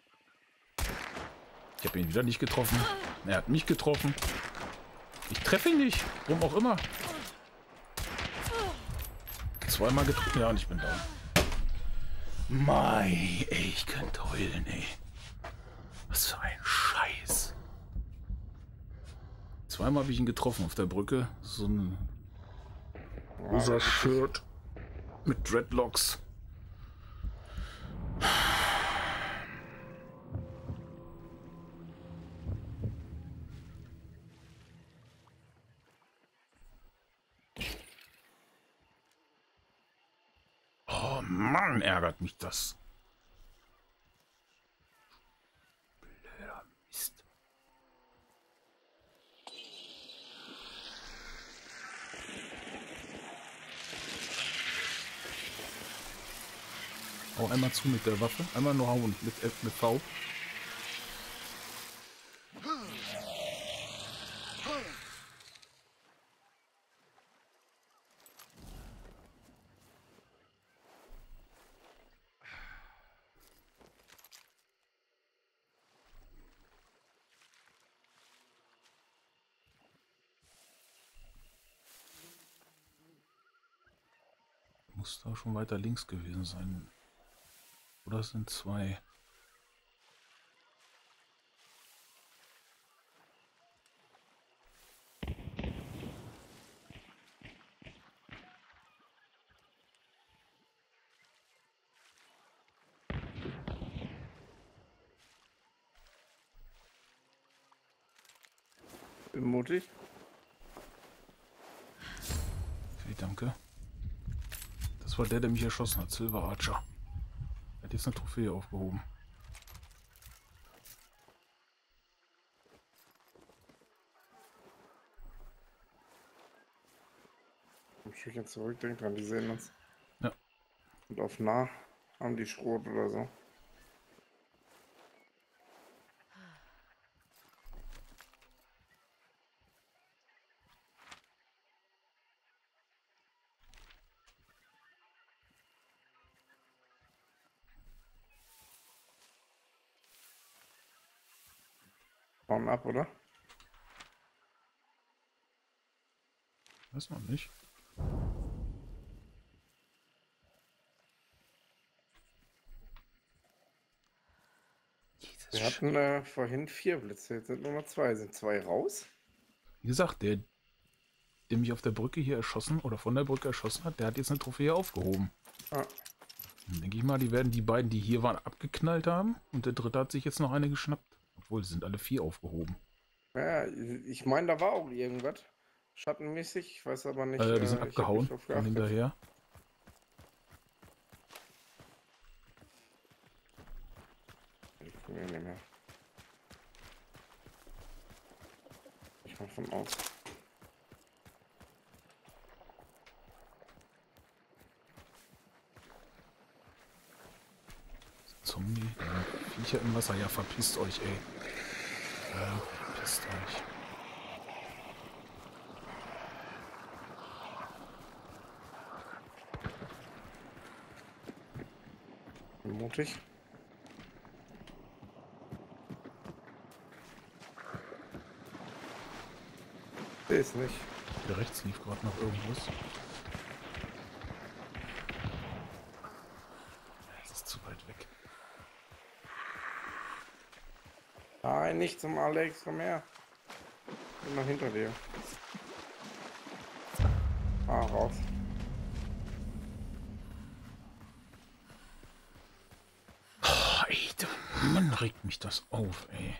Ich habe ihn wieder nicht getroffen. Er hat mich getroffen. Ich treffe ihn nicht. Warum auch immer. Zweimal getroffen. Ja, und ich bin da. Mei, ey, ich könnte heulen, ey. Was für ein Scheiß. Zweimal habe ich ihn getroffen auf der Brücke. So ein rosa Shirt mit Dreadlocks. Mann, ärgert mich das. Blöder Mist. Hau einmal zu mit der Waffe. Einmal nur hauen mit F, mit V. Muss da schon weiter links gewesen sein. Oder es sind zwei. Bin mutig. Okay, danke. Das war der mich erschossen hat, Silver Archer. Er hat jetzt eine Trophäe aufgehoben. Ich will jetzt zurück, denk dran, die sehen uns. Ja. Und auf nah haben die Schrot oder so. Hauen ab, oder? Weiß man nicht. Wir hatten vorhin 4 Blitze, jetzt sind nur noch 2. Sind 2 raus? Wie gesagt, der mich auf der Brücke hier erschossen oder von der Brücke erschossen hat, der hat jetzt eine Trophäe aufgehoben. Ah. Dann denke ich mal, die werden die beiden, die hier waren, abgeknallt haben und der dritte hat sich jetzt noch eine geschnappt. Obwohl, sie sind alle 4 aufgehoben. Ja, ich meine, da war auch irgendwas. Schattenmäßig, ich weiß aber nicht. Die sind ich hab abgehauen nicht drauf von geachtet. hinterher. Ich komme hier nicht mehr. Ich mach von aus. Zombie, Viecher im Wasser, ja, verpisst euch, ey. Ja, verpisst euch. Bin mutig. Seh es nicht. Hier rechts lief gerade noch irgendwas. Es ist zu weit weg. Nein, nicht zum Alex, komm her. Bin noch hinter dir. Ah, raus. Oh, ey, Mann, regt mich das auf, ey.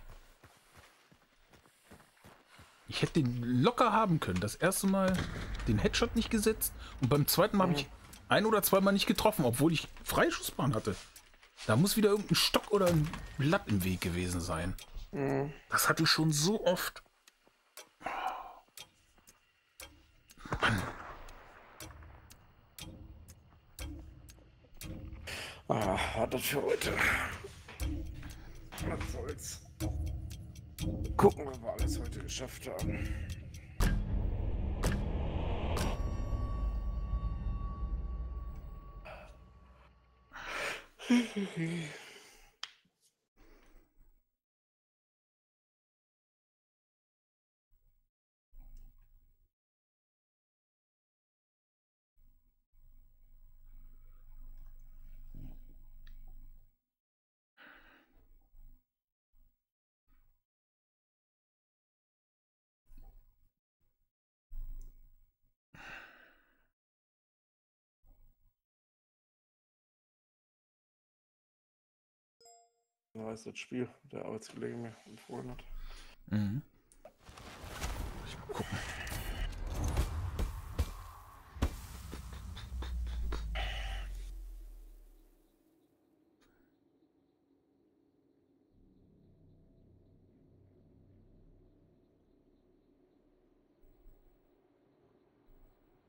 Ich hätte den locker haben können. Das erste Mal den Headshot nicht gesetzt und beim zweiten Mal habe ich 1 oder 2 Mal nicht getroffen, obwohl ich Freischussbahn hatte. Da muss wieder irgendein Stock oder ein Blatt im Weg gewesen sein. Das hatte ich schon so oft. Mann. Ah, war das für heute. Was soll's. Gucken, was wir alles heute geschafft haben. So heißt das Spiel, der Arbeitskollege mir empfohlen hat. Mhm. Ich mal gucken.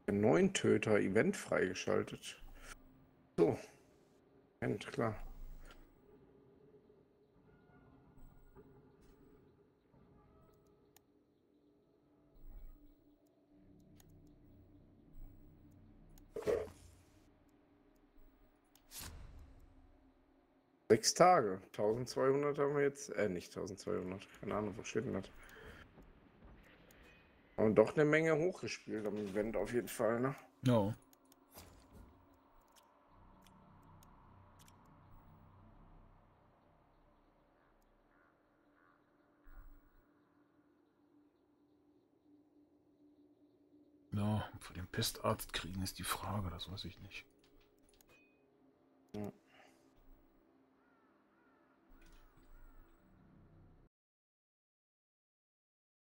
Der 9-Töter-Event freigeschaltet. So. Event, klar. Sechs Tage. 1200 haben wir jetzt. Nicht 1200. Keine Ahnung, wo steht denn das? Und doch eine Menge hochgespielt am Event auf jeden Fall, ne? Ja. Ja, vor dem Pestarzt kriegen ist die Frage, das weiß ich nicht. Ja.